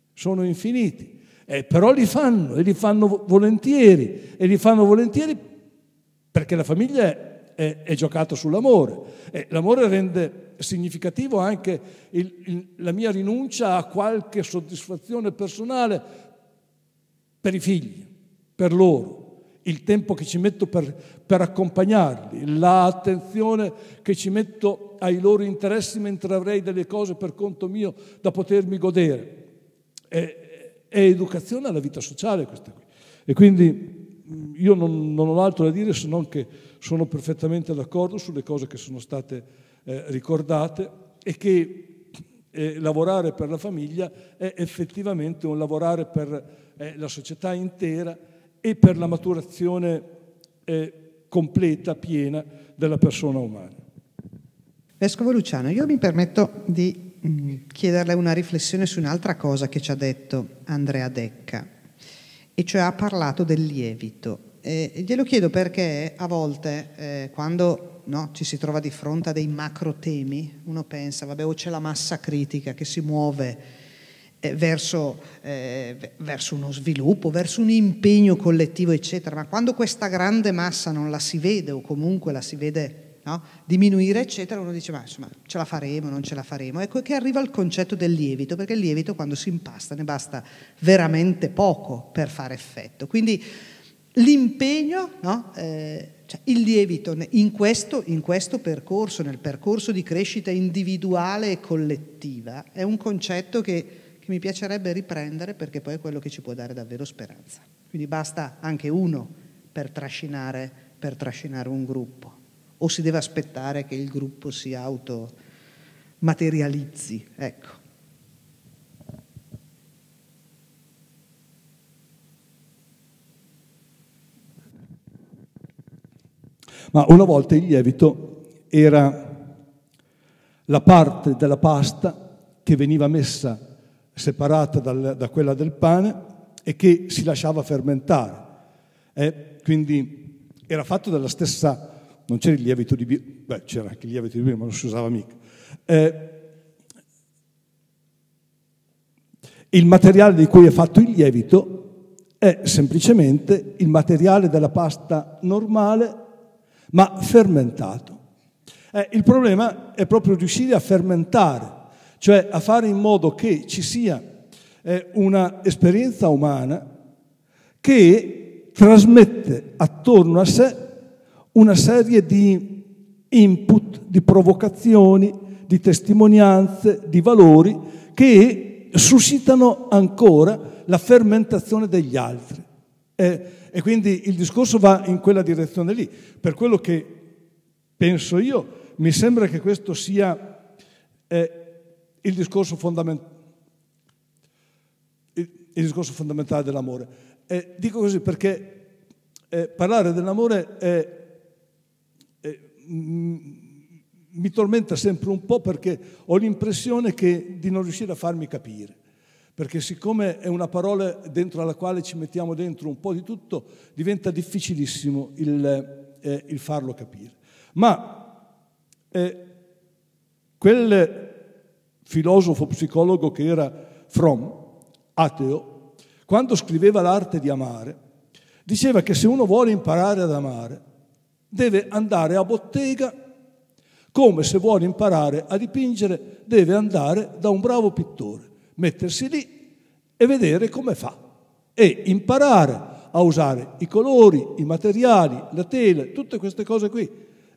però li fanno e li fanno volentieri perché la famiglia è giocata sull'amore. L'amore rende significativo anche la mia rinuncia a qualche soddisfazione personale per i figli, per loro. Il tempo che ci metto per accompagnarli, l'attenzione che ci metto ai loro interessi mentre avrei delle cose per conto mio da potermi godere. È educazione alla vita sociale questa qui. E quindi io non ho altro da dire se non che sono perfettamente d'accordo sulle cose che sono state ricordate e che lavorare per la famiglia è effettivamente un lavorare per la società intera e per la maturazione completa, piena della persona umana. Vescovo Luciano, io mi permetto di chiederle una riflessione su un'altra cosa che ci ha detto Andrea Decca, e cioè ha parlato del lievito. Glielo chiedo perché a volte quando ci si trova di fronte a dei macro temi, uno pensa, vabbè, o c'è la massa critica che si muove verso uno sviluppo, verso un impegno collettivo, eccetera, ma quando questa grande massa non la si vede o comunque la si vede diminuire, eccetera, uno dice, ma insomma, ce la faremo, non ce la faremo. Ecco che arriva il concetto del lievito, perché il lievito quando si impasta ne basta veramente poco per fare effetto. Quindi l'impegno, cioè il lievito in questo percorso, nel percorso di crescita individuale e collettiva, è un concetto che mi piacerebbe riprendere, perché poi è quello che ci può dare davvero speranza. Quindi basta anche uno per trascinare un gruppo, o si deve aspettare che il gruppo si automaterializzi, ecco. Ma una volta il lievito era la parte della pasta che veniva messa separata da quella del pane e che si lasciava fermentare. Quindi era fatto dalla stessa... Non c'era il lievito di birra, c'era anche il lievito di birra, ma non si usava mica. Il materiale di cui è fatto il lievito è semplicemente il materiale della pasta normale, ma fermentato. Il problema è proprio riuscire a fermentare, cioè a fare in modo che ci sia una esperienza umana che trasmette attorno a sé una serie di input, di provocazioni, di testimonianze, di valori che suscitano ancora la fermentazione degli altri. E quindi il discorso va in quella direzione lì. Per quello che penso io, mi sembra che questo sia il discorso fondamentale. il discorso fondamentale dell'amore. Dico così perché parlare dell'amore mi tormenta sempre un po', perché ho l'impressione di non riuscire a farmi capire, perché siccome è una parola dentro alla quale ci mettiamo dentro un po' di tutto, diventa difficilissimo il farlo capire. Ma quel filosofo psicologo che era Fromm, ateo, quando scriveva L'arte di amare, diceva che se uno vuole imparare ad amare deve andare a bottega, come se vuole imparare a dipingere deve andare da un bravo pittore, mettersi lì e vedere come fa e imparare a usare i colori, i materiali, la tela, tutte queste cose qui.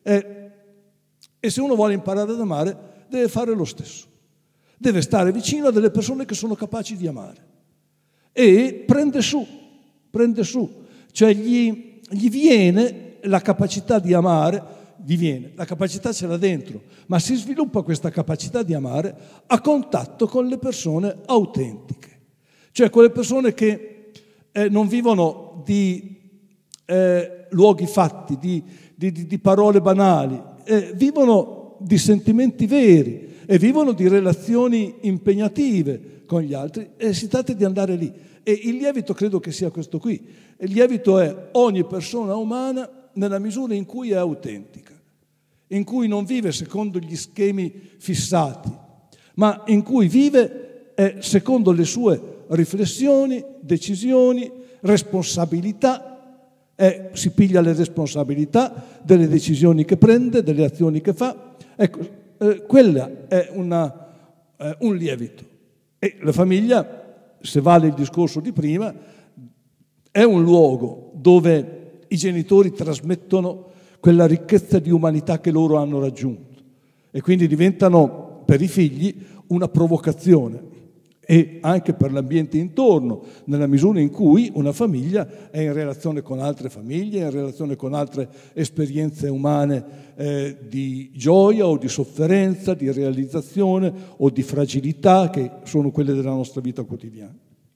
E se uno vuole imparare ad amare deve fare lo stesso, deve stare vicino a delle persone che sono capaci di amare e prende su, cioè gli viene la capacità di amare. La capacità ce l'ha dentro, ma si sviluppa questa capacità di amare a contatto con le persone autentiche, cioè quelle persone che non vivono di luoghi fatti, di parole banali, vivono di sentimenti veri e vivono di relazioni impegnative con gli altri, e si tratta di andare lì. E il lievito credo che sia questo qui. Il lievito è ogni persona umana nella misura in cui è autentica, in cui non vive secondo gli schemi fissati, ma in cui vive secondo le sue riflessioni, decisioni, responsabilità, si piglia le responsabilità delle decisioni che prende, delle azioni che fa. Ecco, quella è un lievito. E la famiglia, se vale il discorso di prima, è un luogo dove i genitori trasmettono quella ricchezza di umanità che loro hanno raggiunto e quindi diventano per i figli una provocazione, e anche per l'ambiente intorno, nella misura in cui una famiglia è in relazione con altre famiglie, è in relazione con altre esperienze umane di gioia o di sofferenza, di realizzazione o di fragilità, che sono quelle della nostra vita quotidiana.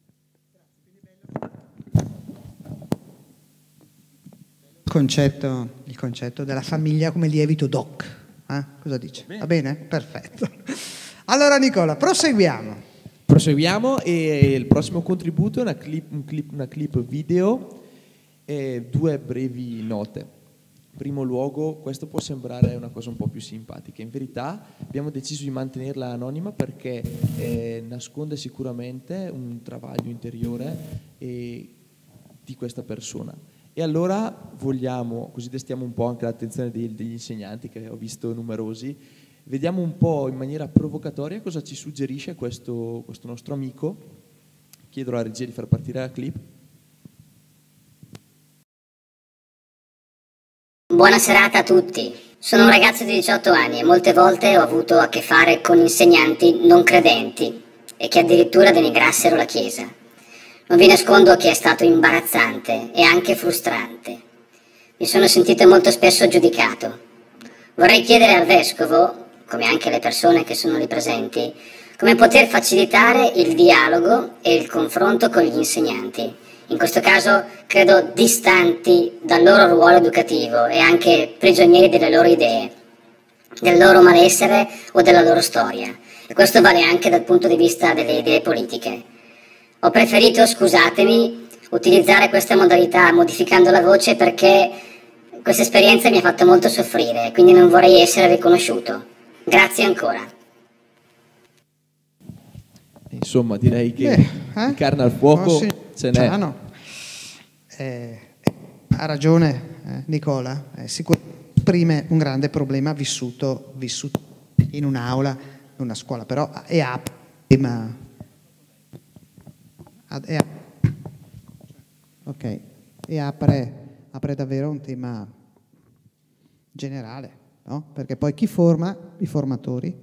Il concetto della famiglia come lievito doc. Cosa dice? Bene. Va bene? Perfetto. Allora Nicola, proseguiamo. E il prossimo contributo è una clip video e 2 brevi note. In primo luogo, questo può sembrare una cosa un po' più simpatica. In verità abbiamo deciso di mantenerla anonima perché nasconde sicuramente un travaglio interiore di questa persona. E allora vogliamo, così destiamo un po' anche l'attenzione degli insegnanti, che ho visto numerosi, vediamo un po' in maniera provocatoria cosa ci suggerisce questo nostro amico. Chiedo alla regia di far partire la clip. Buona serata a tutti. Sono un ragazzo di 18 anni e molte volte ho avuto a che fare con insegnanti non credenti e che addirittura denigrassero la Chiesa. Non vi nascondo che è stato imbarazzante e anche frustrante. Mi sono sentito molto spesso giudicato. Vorrei chiedere al Vescovo, come anche alle persone che sono lì presenti, come poter facilitare il dialogo e il confronto con gli insegnanti. In questo caso, credo distanti dal loro ruolo educativo e anche prigionieri delle loro idee, del loro malessere o della loro storia. E questo vale anche dal punto di vista delle idee politiche. Ho preferito, scusatemi, utilizzare questa modalità modificando la voce perché questa esperienza mi ha fatto molto soffrire, quindi non vorrei essere riconosciuto. Grazie ancora. Insomma, direi che di carne al fuoco ce n'è. Ha ragione Nicola, sicuramente esprime un grande problema vissuto in un'aula, in una scuola, però è apre davvero un tema generale, no? Perché poi chi forma? I formatori.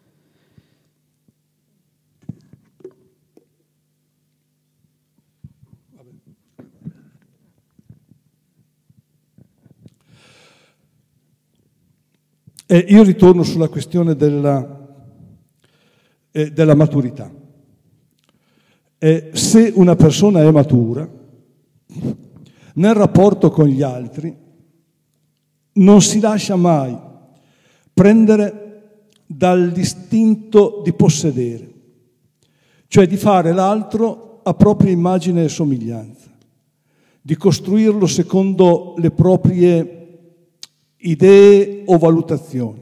Io ritorno sulla questione della maturità. se una persona è matura, nel rapporto con gli altri non si lascia mai prendere dall'istinto di possedere, cioè di fare l'altro a propria immagine e somiglianza, di costruirlo secondo le proprie idee o valutazioni.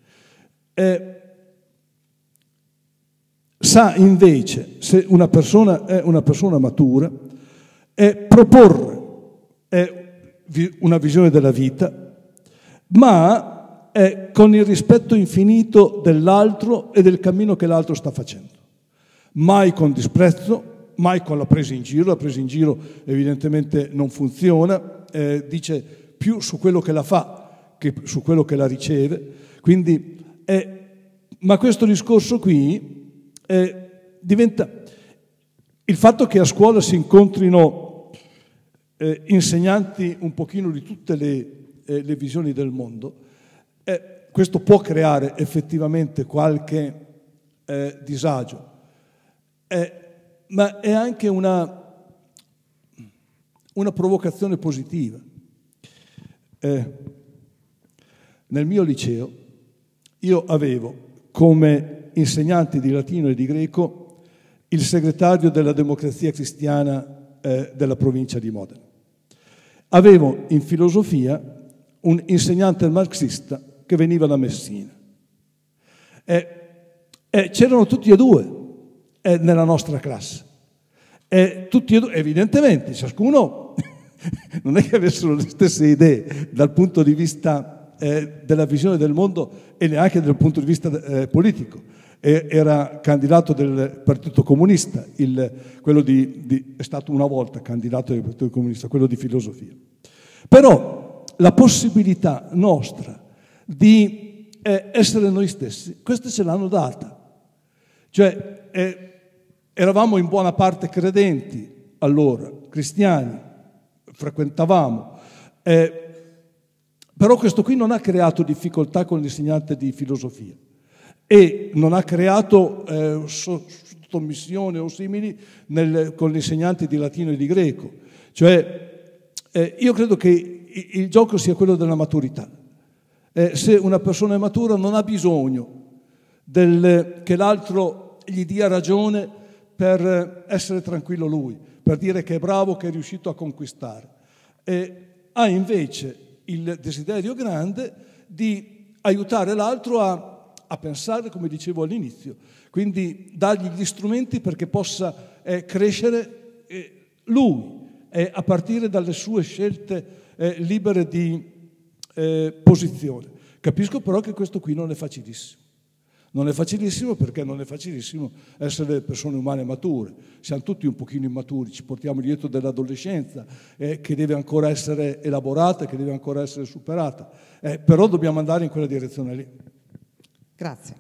Sa invece, se una persona è una persona matura, proporre una visione della vita, ma con il rispetto infinito dell'altro e del cammino che l'altro sta facendo. Mai con disprezzo, mai con la presa in giro. La presa in giro evidentemente non funziona, dice più su quello che la fa che su quello che la riceve. Quindi, ma questo discorso qui diventa il fatto che a scuola si incontrino insegnanti un pochino di tutte le visioni del mondo, questo può creare effettivamente qualche disagio, ma è anche una provocazione positiva. Nel mio liceo io avevo come insegnante di latino e di greco il segretario della Democrazia Cristiana della provincia di Modena. Avevo in filosofia un insegnante marxista che veniva da Messina. C'erano tutti e due nella nostra classe. Tutti e due, evidentemente, ciascuno non è che avessero le stesse idee dal punto di vista della visione del mondo e neanche dal punto di vista politico. Era candidato del Partito Comunista, è stato una volta candidato del Partito Comunista, quello di filosofia. Però la possibilità nostra di essere noi stessi, queste ce l'hanno data. Cioè, eravamo in buona parte credenti allora, cristiani, frequentavamo, però questo qui non ha creato difficoltà con l'insegnante di filosofia e non ha creato sottomissione o simili con gli insegnanti di latino e di greco. Cioè, io credo che il gioco sia quello della maturità. Se una persona è matura non ha bisogno che l'altro gli dia ragione per essere tranquillo lui, per dire che è bravo, che è riuscito a conquistare. Ha invece il desiderio grande di aiutare l'altro a pensare, come dicevo all'inizio, quindi dargli gli strumenti perché possa crescere lui, a partire dalle sue scelte libere di posizione. Capisco però che questo qui non è facilissimo. Non è facilissimo perché non è facilissimo essere persone umane mature. Siamo tutti un pochino immaturi, ci portiamo dietro dell'adolescenza che deve ancora essere elaborata, che deve ancora essere superata. Però dobbiamo andare in quella direzione lì. Grazie.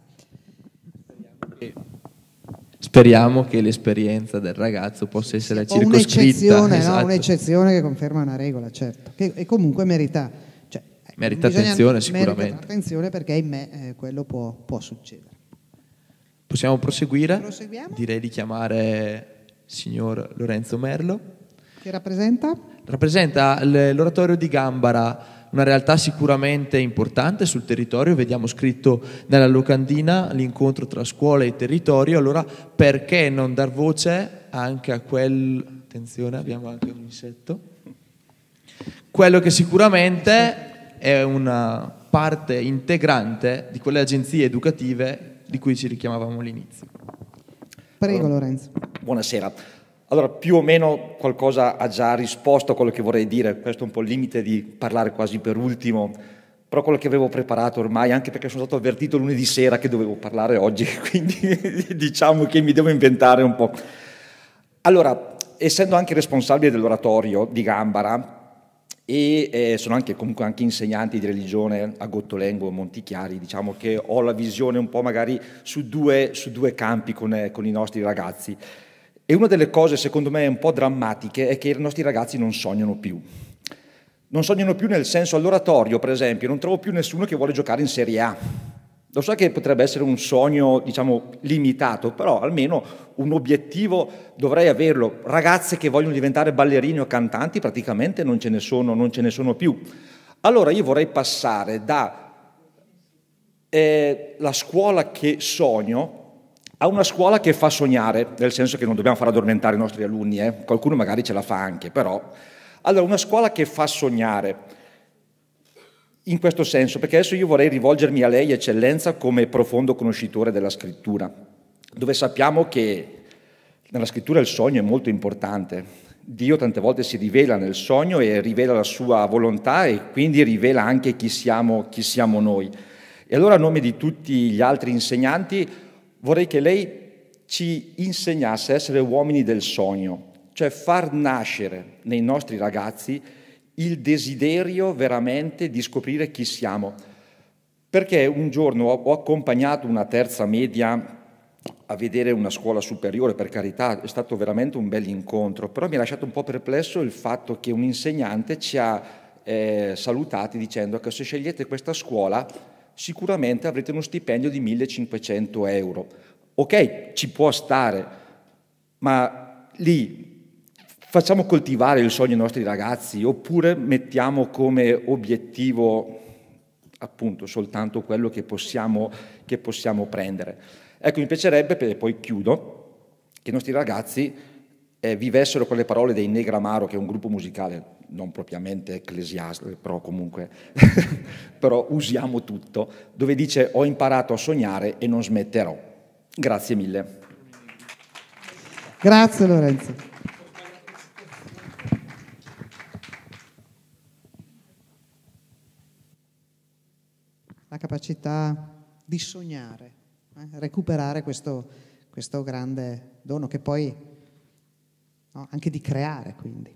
Speriamo che l'esperienza del ragazzo possa essere circoscritta. Un'eccezione, esatto. No? Un'eccezione che conferma una regola, certo. E comunque merita attenzione sicuramente. Merita attenzione perché in me quello può succedere. Possiamo proseguire? Proseguiamo. Direi di chiamare il signor Lorenzo Merlo. Che rappresenta? Rappresenta l'oratorio di Gambara, una realtà sicuramente importante sul territorio. Vediamo scritto nella locandina l'incontro tra scuola e territorio. Allora perché non dar voce anche a attenzione, abbiamo anche un insetto, quello che sicuramente è una parte integrante di quelle agenzie educative di cui ci richiamavamo all'inizio. Prego Lorenzo. Buonasera. Allora, più o meno qualcosa ha già risposto a quello che vorrei dire. Questo è un po' il limite di parlare quasi per ultimo, però quello che avevo preparato ormai, anche perché sono stato avvertito lunedì sera che dovevo parlare oggi, quindi diciamo che mi devo inventare un po'. Allora, essendo anche responsabile dell'oratorio di Gambara e sono comunque anche insegnante di religione a Gottolengo e Montichiari, diciamo che ho la visione un po' magari su due campi con i nostri ragazzi. E una delle cose, secondo me, un po' drammatiche è che i nostri ragazzi non sognano più. Non sognano più nel senso, all'oratorio, per esempio, non trovo più nessuno che vuole giocare in Serie A. Lo so che potrebbe essere un sogno, diciamo, limitato, però almeno un obiettivo dovrei averlo. Ragazze che vogliono diventare ballerini o cantanti praticamente non ce ne sono più. Allora io vorrei passare da la scuola che sogno a una scuola che fa sognare, nel senso che non dobbiamo far addormentare i nostri alunni, qualcuno magari ce la fa anche, però. Allora, una scuola che fa sognare. In questo senso, perché adesso io vorrei rivolgermi a lei, eccellenza, come profondo conoscitore della scrittura, dove sappiamo che nella scrittura il sogno è molto importante. Dio tante volte si rivela nel sogno e rivela la sua volontà e quindi rivela anche chi siamo noi. E allora a nome di tutti gli altri insegnanti vorrei che lei ci insegnasse a essere uomini del sogno, cioè far nascere nei nostri ragazzi il desiderio veramente di scoprire chi siamo. Perché un giorno ho accompagnato una terza media a vedere una scuola superiore, per carità, è stato veramente un bel incontro, però mi ha lasciato un po' perplesso il fatto che un insegnante ci ha salutati dicendo che se scegliete questa scuola sicuramente avrete uno stipendio di 1.500 euro. Ok, ci può stare, ma lì facciamo coltivare il sogno ai nostri ragazzi oppure mettiamo come obiettivo appunto soltanto quello che possiamo prendere. Ecco, mi piacerebbe, e poi chiudo, che i nostri ragazzi vivessero con le parole dei Negramaro, che è un gruppo musicale non propriamente ecclesiastico, però comunque, però usiamo tutto, dove dice ho imparato a sognare e non smetterò. Grazie mille. Grazie Lorenzo. La capacità di sognare, recuperare questo grande dono che poi anche di creare, quindi.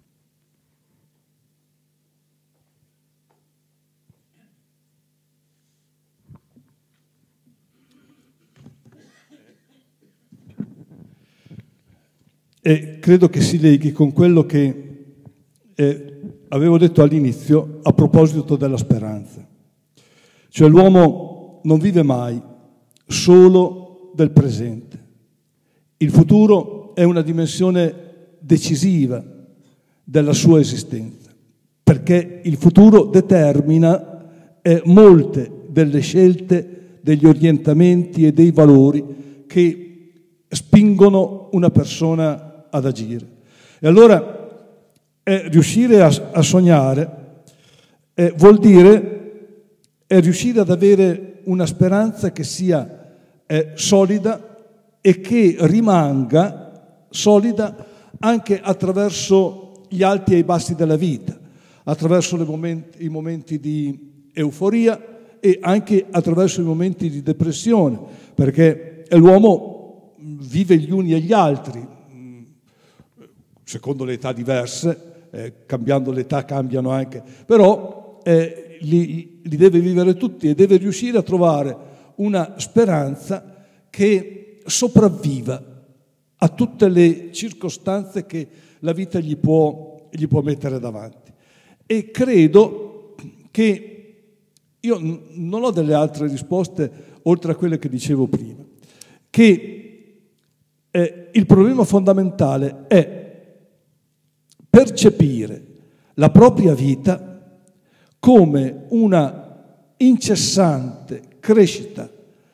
E credo che si leghi con quello che avevo detto all'inizio a proposito della speranza. Cioè l'uomo non vive mai solo del presente. Il futuro è una dimensione decisiva della sua esistenza, perché il futuro determina molte delle scelte, degli orientamenti e dei valori che spingono una persona ad agire. E allora riuscire a sognare vuol dire è riuscire ad avere una speranza che sia solida e che rimanga solida anche attraverso gli alti e i bassi della vita, attraverso i momenti di euforia e anche attraverso i momenti di depressione, perché l'uomo vive gli uni e gli altri, secondo le età diverse, cambiando l'età cambiano anche, però li deve vivere tutti e deve riuscire a trovare una speranza che sopravviva a tutte le circostanze che la vita gli può mettere davanti. E credo che io non ho delle altre risposte oltre a quelle che dicevo prima, che il problema fondamentale è percepire la propria vita come una incessante crescita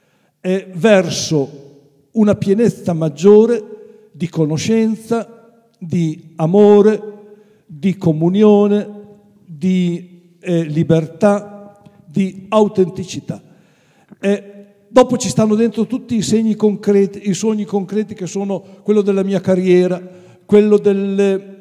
verso una pienezza maggiore di conoscenza, di amore, di comunione, di libertà, di autenticità. Dopo ci stanno dentro tutti i segni concreti, i sogni concreti che sono quello della mia carriera, quello del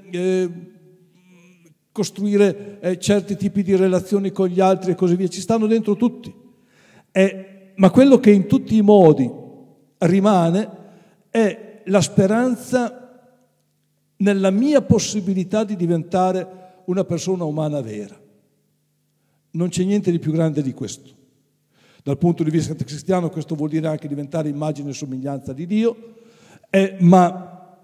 costruire certi tipi di relazioni con gli altri e così via, ci stanno dentro tutti. Ma quello che in tutti i modi rimane è la speranza nella mia possibilità di diventare una persona umana vera. Non c'è niente di più grande di questo. Dal punto di vista cristiano questo vuol dire anche diventare immagine e somiglianza di Dio, ma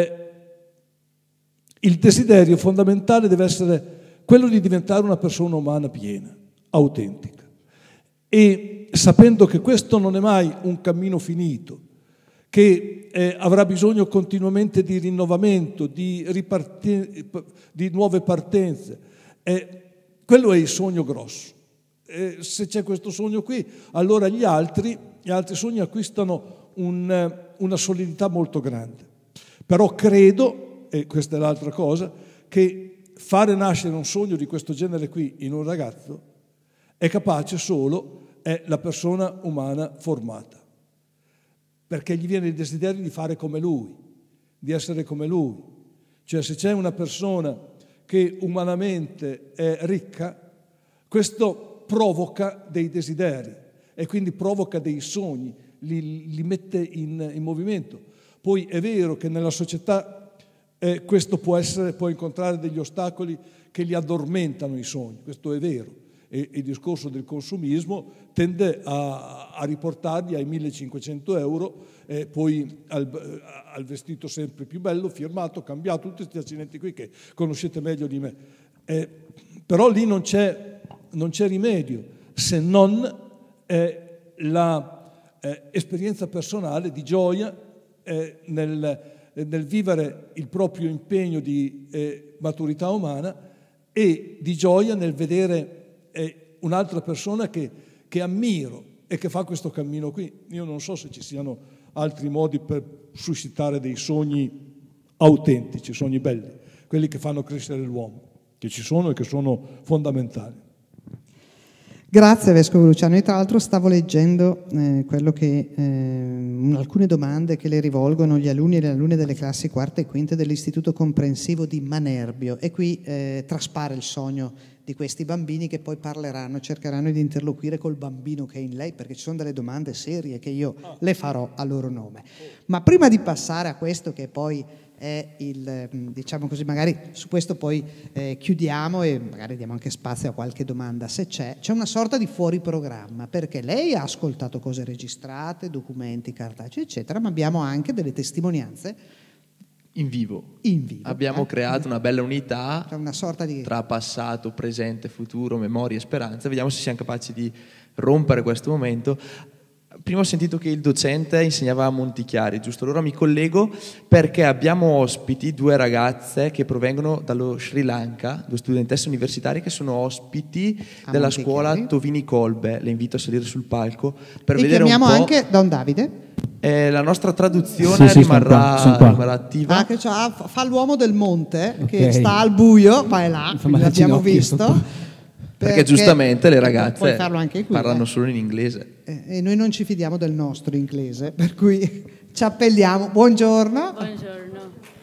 il desiderio fondamentale deve essere quello di diventare una persona umana piena, autentica. e sapendo che questo non è mai un cammino finito, che avrà bisogno continuamente di rinnovamento, di nuove partenze. Quello è il sogno grosso. Se c'è questo sogno qui, allora gli altri sogni acquistano una solidità molto grande. Però credo, e questa è l'altra cosa, che fare nascere un sogno di questo genere qui in un ragazzo è capace solo la persona umana formata, perché gli viene il desiderio di fare come lui, di essere come lui. Cioè, se c'è una persona che umanamente è ricca, questo provoca dei desideri e quindi provoca dei sogni, li mette in movimento. Poi è vero che nella società questo può incontrare degli ostacoli che li addormentano i sogni, questo è vero. E il discorso del consumismo tende a riportarli ai 1.500 euro, poi al vestito sempre più bello, firmato, cambiato, tutti questi accidenti qui che conoscete meglio di me. Però lì non c'è rimedio, se non l'esperienza personale di gioia nel vivere il proprio impegno di maturità umana e di gioia nel vedere un'altra persona che ammiro e che fa questo cammino qui. Io non so se ci siano altri modi per suscitare dei sogni autentici, sogni belli, quelli che fanno crescere l'uomo, che ci sono e che sono fondamentali. Grazie Vescovo Luciano. Io tra l'altro stavo leggendo quello che alcune domande che le rivolgono gli alunni e le alunne delle classi quarte e quinte dell'Istituto Comprensivo di Manerbio, e qui traspare il sogno di questi bambini che poi cercheranno di interloquire col bambino che è in lei, perché ci sono delle domande serie che io le farò a loro nome. Ma prima di passare a questo che poi è diciamo così, magari su questo poi chiudiamo e magari diamo anche spazio a qualche domanda se c'è una sorta di fuori programma, perché lei ha ascoltato cose registrate, documenti cartacei eccetera, ma abbiamo anche delle testimonianze in vivo. Abbiamo creato una bella unità una sorta di tra passato, presente, futuro, memoria e speranza. Vediamo se siamo capaci di rompere questo momento. Prima ho sentito che il docente insegnava a Montichiari, giusto? Allora mi collego perché abbiamo ospiti due ragazze che provengono dallo Sri Lanka, due studentesse universitarie che sono ospiti della scuola Tovini Kolbe. Le invito a salire sul palco per vedere un po'. Chiamiamo anche Don Davide. La nostra traduzione rimarrà attiva. Che fa l'uomo del monte che sta al buio, ma è là, l'abbiamo visto. Perché giustamente le ragazze anche qui, parlano solo in inglese. E noi non ci fidiamo del nostro inglese, per cui ci appelliamo. Buongiorno. Buongiorno.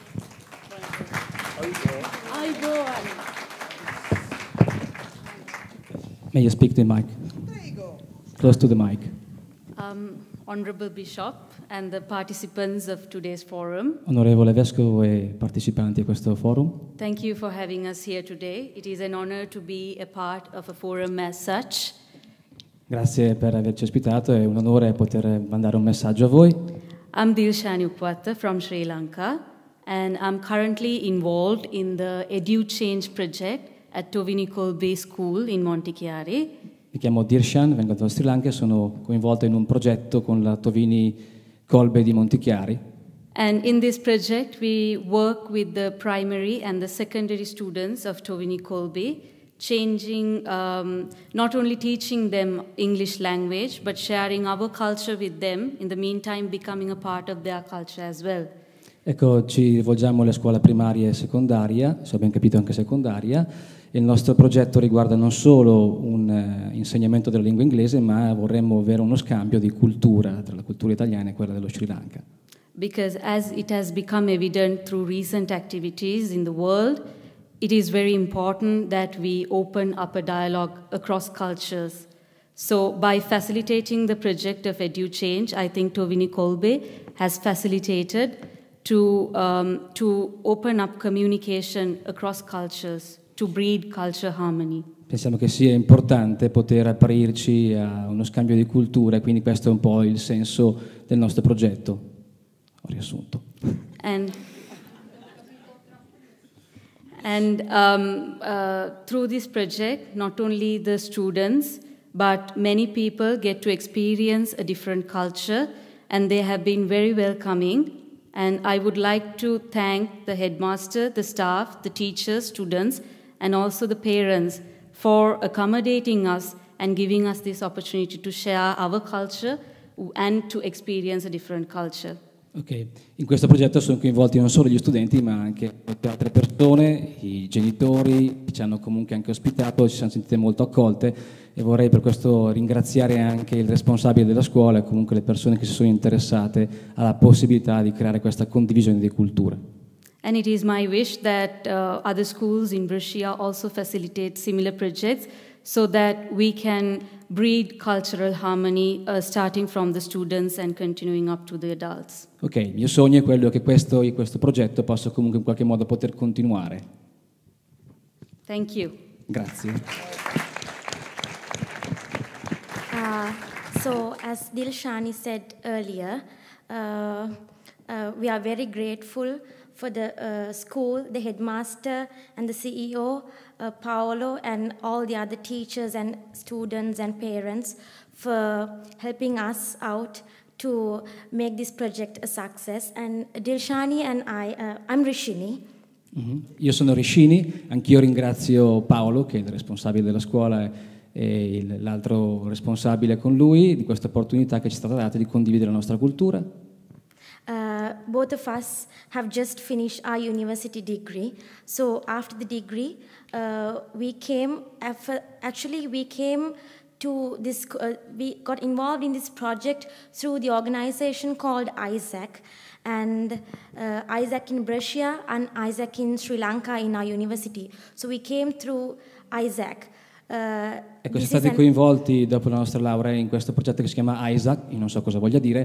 May you speak to the mic? Prego. Close to the mic. Honorable Bishop and the participants of today's forum. Onorevole Vescovo e partecipanti a questo forum. Thank you for having us here today. It is an honor to be a part of a forum as such. Grazie per averci ospitato, è un onore poter mandare un messaggio a voi. I'm Dilshani Upwatta from Sri Lanka and I'm currently involved in the EduChange project at Tovini Kolbe School in Montichiari. Mi chiamo Dirshan, vengo dallo Sri Lanka e sono coinvolto in un progetto con la Tovini Kolbe di Montichiari. And in this project we work with the primary and the secondary students of Tovini Kolbe, changing, not only teaching them English language, but sharing our culture with them, in the meantime becoming a part of their culture as well. Ecco, ci rivolgiamo alle scuole primarie e secondaria, se ho ben capito anche secondaria. Il nostro progetto riguarda non solo un insegnamento della lingua inglese, ma vorremmo avere uno scambio di cultura tra la cultura italiana e quella dello Sri Lanka. Because as it has become evident through recent activities in the world, it is very important that we open up a dialogue across cultures. So by facilitating the project of EduChange, I think Tovini Kolbe has facilitated to open up communication across cultures, to breed culture harmony. Pensiamo che sia importante poter aprirci a uno scambio di cultura e quindi questo è un po' il senso del nostro progetto, ho riassunto. And through this project, not only the students, but many people get to experience a different culture, and they have been very welcoming. And I would like to thank the headmaster, the staff, the teachers, students, and also the parents for accommodating us and giving us this opportunity to share our culture and to experience a different culture. Ok, in questo progetto sono coinvolti non solo gli studenti ma anche molte altre persone, i genitori che ci hanno comunque anche ospitato, ci siamo sentite molto accolte e vorrei per questo ringraziare anche il responsabile della scuola e comunque le persone che si sono interessate alla possibilità di creare questa condivisione di cultura. And it is my wish that other schools in Brescia also facilitate similar projects so that we can breed cultural harmony starting from the students and continuing up to the adults. Ok, il mio sogno è quello che questo progetto possa comunque in qualche modo poter continuare. Thank you. Grazie. So as Dilshani said earlier, we are very grateful for the school, the headmaster and the CEO, Paolo, and all the other teachers and students and parents for helping us out to make this project a success. And Dilshani and I'm Rishini. Io sono Rishini, anch'io ringrazio Paolo, che è il responsabile della scuola, e l'altro responsabile con lui, di questa opportunità che ci è stata data di condividere la nostra cultura. Both of us have just finished our university degree. So after the degree, we came to this, we got involved in this project through the organization called ISAC, and ISAC in Brescia and ISAC in Sri Lanka in our university. So we came through ISAC. Ecco, siamo stati coinvolti dopo la nostra laurea in questo progetto che si chiama ISAC, io non so cosa voglia dire,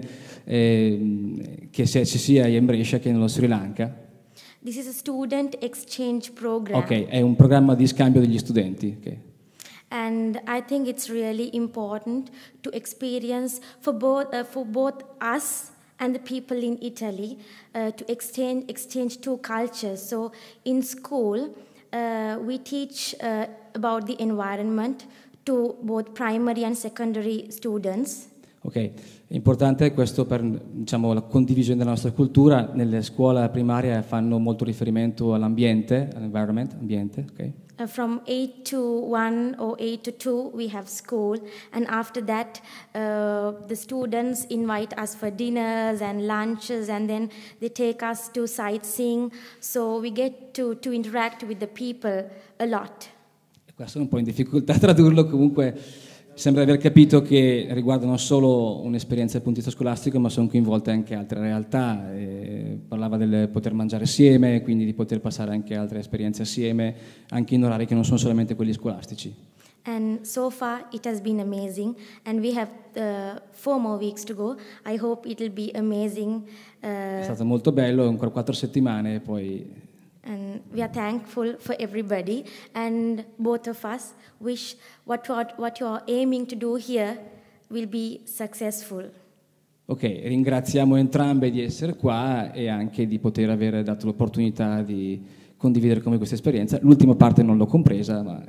che sia in Brescia che nello Sri Lanka. This is a student exchange program. Ok, è un programma di scambio degli studenti. Okay. And I think it's really important to experience for both us and the people in Italy to exchange two cultures. So in school, we teach about the environment to both primary and secondary students. Ok, è importante questo per, diciamo, la condivisione della nostra cultura. Nelle scuole primarie fanno molto riferimento all'ambiente, all'environment, ambiente, ok? From 8 to 1 or 8 to 2 we have school, and after that the students invite us for dinners and lunches, and then they take us to sightseeing, so we get to interact with the people a lot. Qua sono un po' in difficoltà a tradurlo, comunque sembra di aver capito che riguarda non solo un'esperienza dal punto di vista scolastico, ma sono coinvolte anche altre realtà. Parlava del poter mangiare assieme, quindi di poter passare anche altre esperienze assieme, anche in orari che non sono solamente quelli scolastici. And so far it has been amazing, and we have 4 more weeks to go. I hope it will be amazing. È stato molto bello, ancora 4 settimane e poi... And we are thankful for everybody, and both of us wish what you're aiming to do here will be successful. Ok, ringraziamo entrambe di essere qua e anche di poter aver dato l'opportunità di condividere con me questa esperienza. L'ultima parte non l'ho compresa, ma...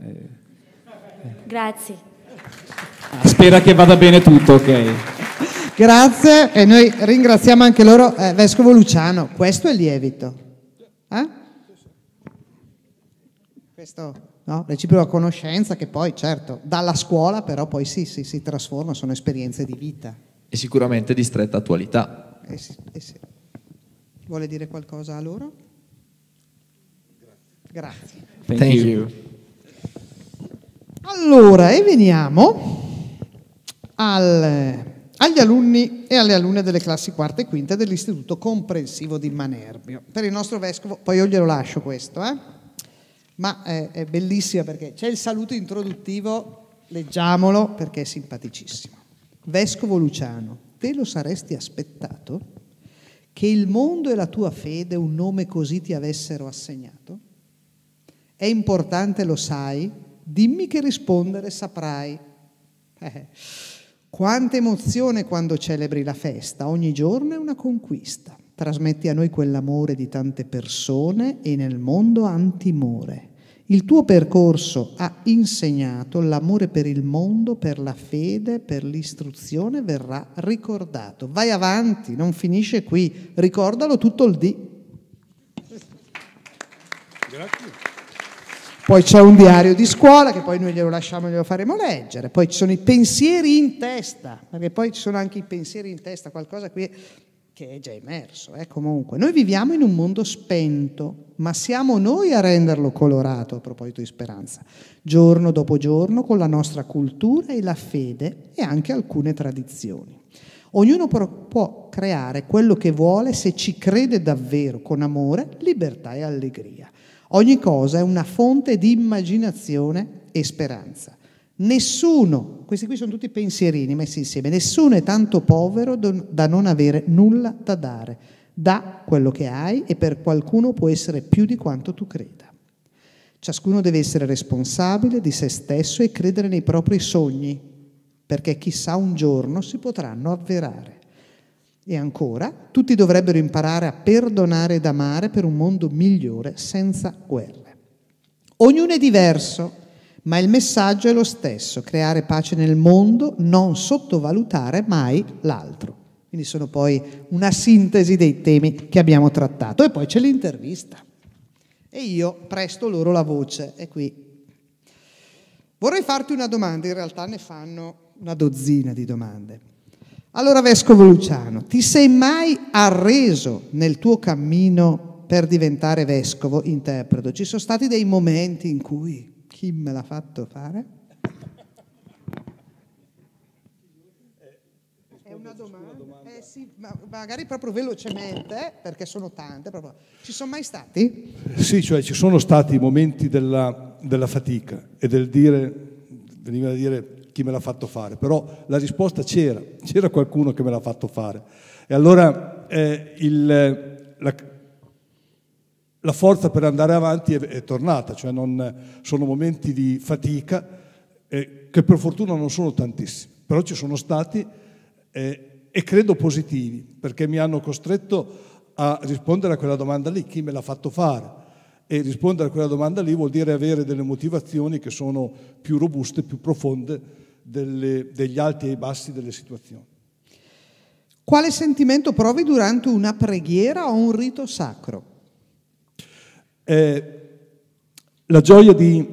Grazie. Spera che vada bene tutto, ok. Grazie, e noi ringraziamo anche loro. Vescovo Luciano, questo è lievito. Questo, no? Reciproca conoscenza che poi, certo, dalla scuola però poi si trasforma, sono esperienze di vita. E sicuramente di stretta attualità. Sì. Vuole dire qualcosa a loro? Grazie. Thank you. Allora, e veniamo agli alunni e alle alunne delle classi quarte e quinte dell'Istituto Comprensivo di Manerbio. Per il nostro vescovo, poi io glielo lascio questo, ma è bellissima perché c'è il saluto introduttivo, leggiamolo perché è simpaticissimo. Vescovo Luciano, te lo saresti aspettato che il mondo e la tua fede un nome così ti avessero assegnato? È importante, lo sai? Dimmi che rispondere saprai. Quanta emozione quando celebri la festa, ogni giorno è una conquista. Trasmetti a noi quell'amore di tante persone e nel mondo han timore. Il tuo percorso ha insegnato l'amore per il mondo, per la fede, per l'istruzione, verrà ricordato. Vai avanti, non finisce qui, ricordalo tutto il dì. Grazie. Poi c'è un diario di scuola che poi noi glielo lasciamo, glielo faremo leggere. Poi ci sono i pensieri in testa, perché poi ci sono anche i pensieri in testa, qualcosa qui che è già emerso. Comunque, noi viviamo in un mondo spento, ma siamo noi a renderlo colorato, a proposito di speranza, giorno dopo giorno, con la nostra cultura e la fede e anche alcune tradizioni. Ognuno può creare quello che vuole se ci crede davvero, con amore, libertà e allegria. Ogni cosa è una fonte di immaginazione e speranza. Nessuno, questi qui sono tutti pensierini messi insieme, nessuno è tanto povero da non avere nulla da dare. Da quello che hai e per qualcuno può essere più di quanto tu creda. Ciascuno deve essere responsabile di se stesso e credere nei propri sogni, perché chissà un giorno si potranno avverare. E ancora, tutti dovrebbero imparare a perdonare ed amare per un mondo migliore senza guerre. Ognuno è diverso, ma il messaggio è lo stesso: creare pace nel mondo, non sottovalutare mai l'altro. Quindi sono poi una sintesi dei temi che abbiamo trattato. E poi c'è l'intervista. E io presto loro la voce. E qui vorrei farti una domanda, in realtà ne fanno una dozzina di domande. Allora, Vescovo Luciano, ti sei mai arreso nel tuo cammino per diventare vescovo interpreto? Ci sono stati dei momenti in cui chi me l'ha fatto fare? È una domanda? Sì, ma magari proprio velocemente, perché sono tante. Proprio. Ci sono mai stati? Sì, cioè ci sono stati momenti della fatica e del dire, veniva da dire chi me l'ha fatto fare, però la risposta c'era qualcuno che me l'ha fatto fare. E allora la forza per andare avanti è tornata, cioè sono momenti di fatica che per fortuna non sono tantissimi, però ci sono stati e credo positivi, perché mi hanno costretto a rispondere a quella domanda lì, chi me l'ha fatto fare? E rispondere a quella domanda lì vuol dire avere delle motivazioni che sono più robuste, più profonde degli alti e i bassi delle situazioni. Quale sentimento provi durante una preghiera o un rito sacro? La gioia di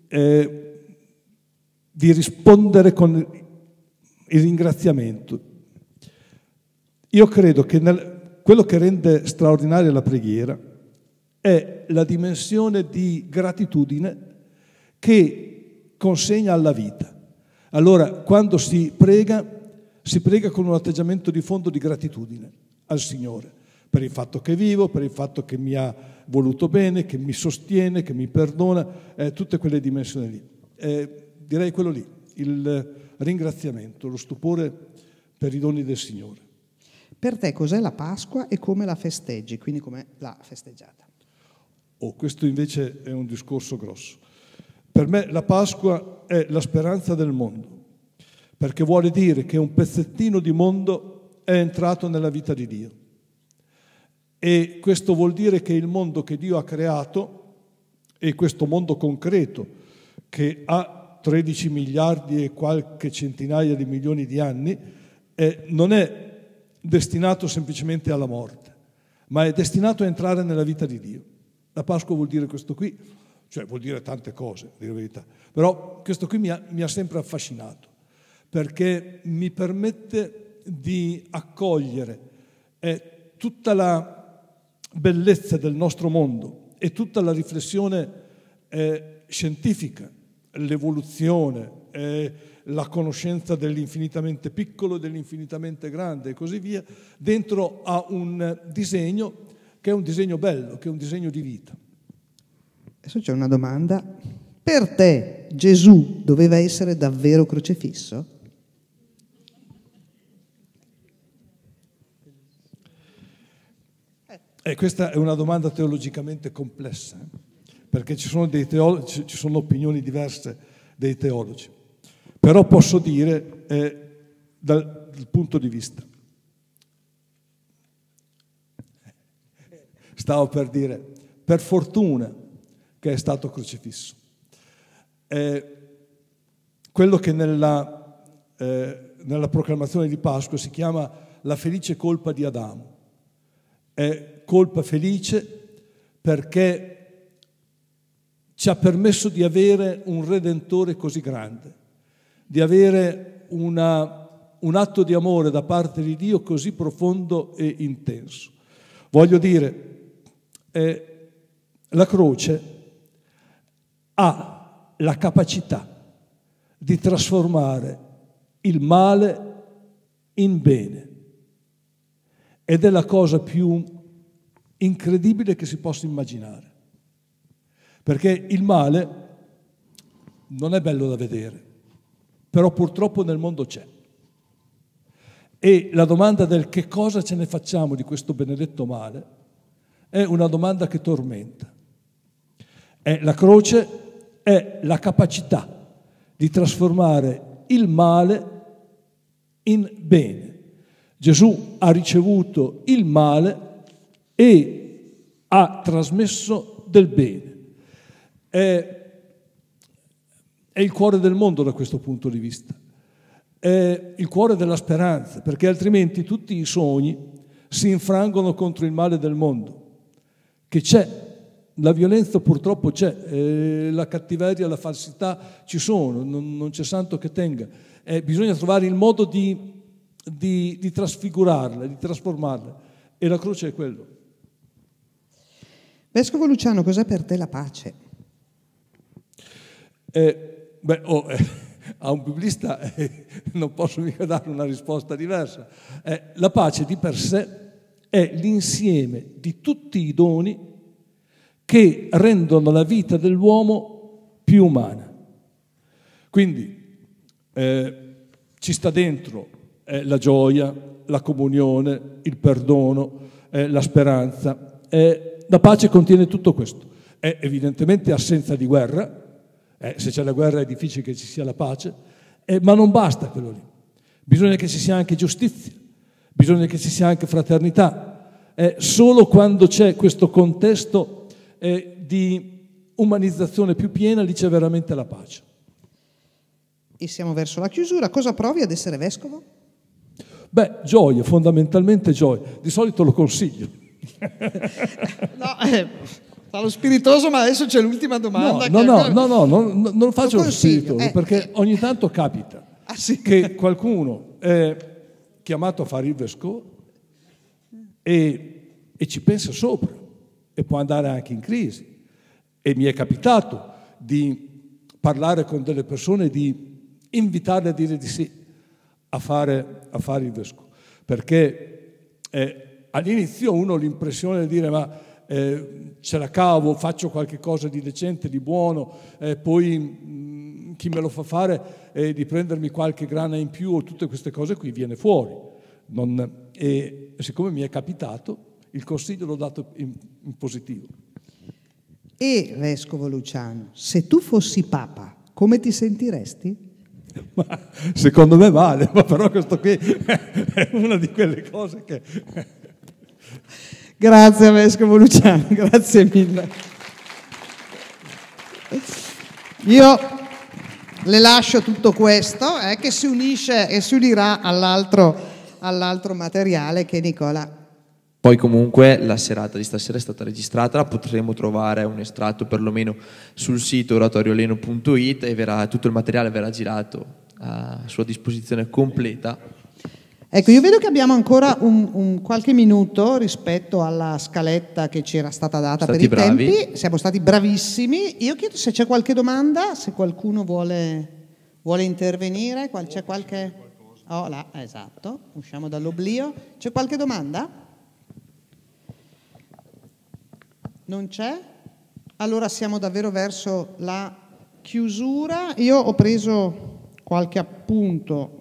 rispondere con il ringraziamento. Io credo che quello che rende straordinaria la preghiera è la dimensione di gratitudine che consegna alla vita. Allora, quando si prega con un atteggiamento di fondo di gratitudine al Signore, per il fatto che vivo, per il fatto che mi ha voluto bene, che mi sostiene, che mi perdona, tutte quelle dimensioni lì. Direi quello lì, il ringraziamento, lo stupore per i doni del Signore. Per te cos'è la Pasqua e come la festeggi, quindi come l'ha festeggiata? Questo invece è un discorso grosso. Per me la Pasqua è la speranza del mondo, perché vuole dire che un pezzettino di mondo è entrato nella vita di Dio. E questo vuol dire che il mondo che Dio ha creato, e questo mondo concreto, che ha 13 miliardi e qualche centinaia di milioni di anni, non è destinato semplicemente alla morte, ma è destinato a entrare nella vita di Dio. La Pasqua vuol dire questo qui, cioè vuol dire tante cose, a dire la verità, però questo qui mi ha sempre affascinato, perché mi permette di accogliere tutta la bellezza del nostro mondo e tutta la riflessione scientifica, l'evoluzione, la conoscenza dell'infinitamente piccolo e dell'infinitamente grande e così via, dentro a un disegno che è un disegno bello, che è un disegno di vita. Adesso c'è una domanda. Per te Gesù doveva essere davvero crocifisso? Questa è una domanda teologicamente complessa, perché ci sono opinioni diverse dei teologi. Però posso dire dal punto di vista. Stavo per dire, per fortuna che è stato crocifisso. Quello che nella proclamazione di Pasqua si chiama la felice colpa di Adamo. È colpa felice perché ci ha permesso di avere un Redentore così grande, di avere un atto di amore da parte di Dio così profondo e intenso. Voglio dire, la croce ha la capacità di trasformare il male in bene ed è la cosa più incredibile che si possa immaginare, perché il male non è bello da vedere, però purtroppo nel mondo c'è. E la domanda del che cosa ce ne facciamo di questo benedetto male è una domanda che tormenta. La croce è la capacità di trasformare il male in bene. Gesù ha ricevuto il male e ha trasmesso del bene. È il cuore del mondo da questo punto di vista. È il cuore della speranza, perché altrimenti tutti i sogni si infrangono contro il male del mondo, che c'è. La violenza purtroppo c'è, la cattiveria, la falsità ci sono, non c'è santo che tenga. Bisogna trovare il modo di trasfigurarla, di trasformarla, e la croce è quello. Vescovo Luciano, cos'è per te la pace? A un biblista non posso mica dare una risposta diversa. La pace di per sé è l'insieme di tutti i doni che rendono la vita dell'uomo più umana. Quindi ci sta dentro la gioia, la comunione, il perdono, la speranza. La pace contiene tutto questo. È evidentemente assenza di guerra. Se c'è la guerra è difficile che ci sia la pace, ma non basta quello lì. Bisogna che ci sia anche giustizia, bisogna che ci sia anche fraternità. Solo quando c'è questo contesto di umanizzazione più piena, lì c'è veramente la pace. E siamo verso la chiusura. Cosa provi ad essere vescovo? Gioia, fondamentalmente gioia. Di solito lo consiglio. Fa lo spiritoso, ma adesso c'è l'ultima domanda. No, non faccio lo spiritoso, perché ogni tanto capita che qualcuno è chiamato a fare il vescovo e ci pensa sopra e può andare anche in crisi. E mi è capitato di parlare con delle persone, di invitarle a dire di sì a fare il vescovo, perché all'inizio uno ha l'impressione di dire ce la cavo, faccio qualche cosa di decente, di buono, poi chi me lo fa fare di prendermi qualche grana in più o tutte queste cose qui viene fuori. E siccome mi è capitato, il consiglio l'ho dato in positivo. E Vescovo Luciano, se tu fossi Papa, come ti sentiresti? Secondo me male, ma però questo qui è una di quelle cose che... Grazie Vescovo Luciano, grazie mille. Io le lascio tutto questo che si unisce e si unirà all'altro materiale che Nicola. Poi comunque la serata di stasera è stata registrata, la potremo trovare un estratto perlomeno sul sito oratorioleno.it e tutto il materiale verrà girato a sua disposizione completa. Ecco, io vedo che abbiamo ancora un qualche minuto rispetto alla scaletta che ci era stata data per i tempi. Siamo stati bravissimi. Io chiedo se c'è qualche domanda, se qualcuno vuole intervenire. C'è qualche... Oh, là, esatto, usciamo dall'oblio. C'è qualche domanda? Non c'è? Allora siamo davvero verso la chiusura. Io ho preso qualche appunto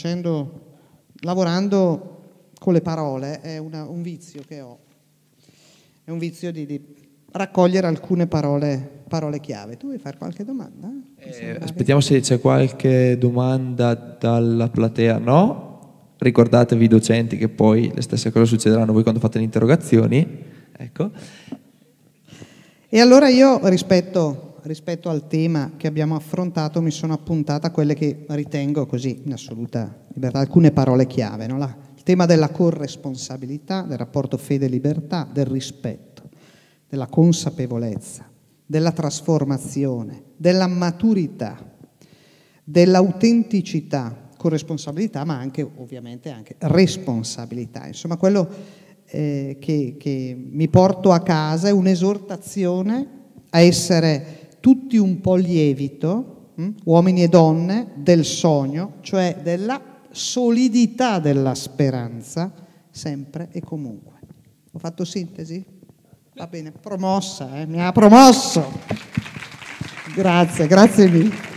lavorando con le parole, è un vizio che ho, è un vizio di raccogliere alcune parole chiave. Tu vuoi fare qualche domanda? Aspettiamo se c'è qualche domanda dalla platea. No? Ricordatevi docenti che poi le stesse cose succederanno voi quando fate le interrogazioni. Ecco. E allora io rispetto al tema che abbiamo affrontato mi sono appuntata quelle che ritengo così in assoluta libertà, alcune parole chiave, no? Il tema della corresponsabilità, del rapporto fede-libertà, del rispetto, della consapevolezza, della trasformazione, della maturità, dell'autenticità, corresponsabilità, ma anche ovviamente anche responsabilità. Insomma, quello che mi porto a casa è un'esortazione a essere tutti un po' lievito, uomini e donne, del sogno, cioè della solidità della speranza, sempre e comunque. Ho fatto sintesi? Va bene, promossa, mi ha promosso. Grazie mille.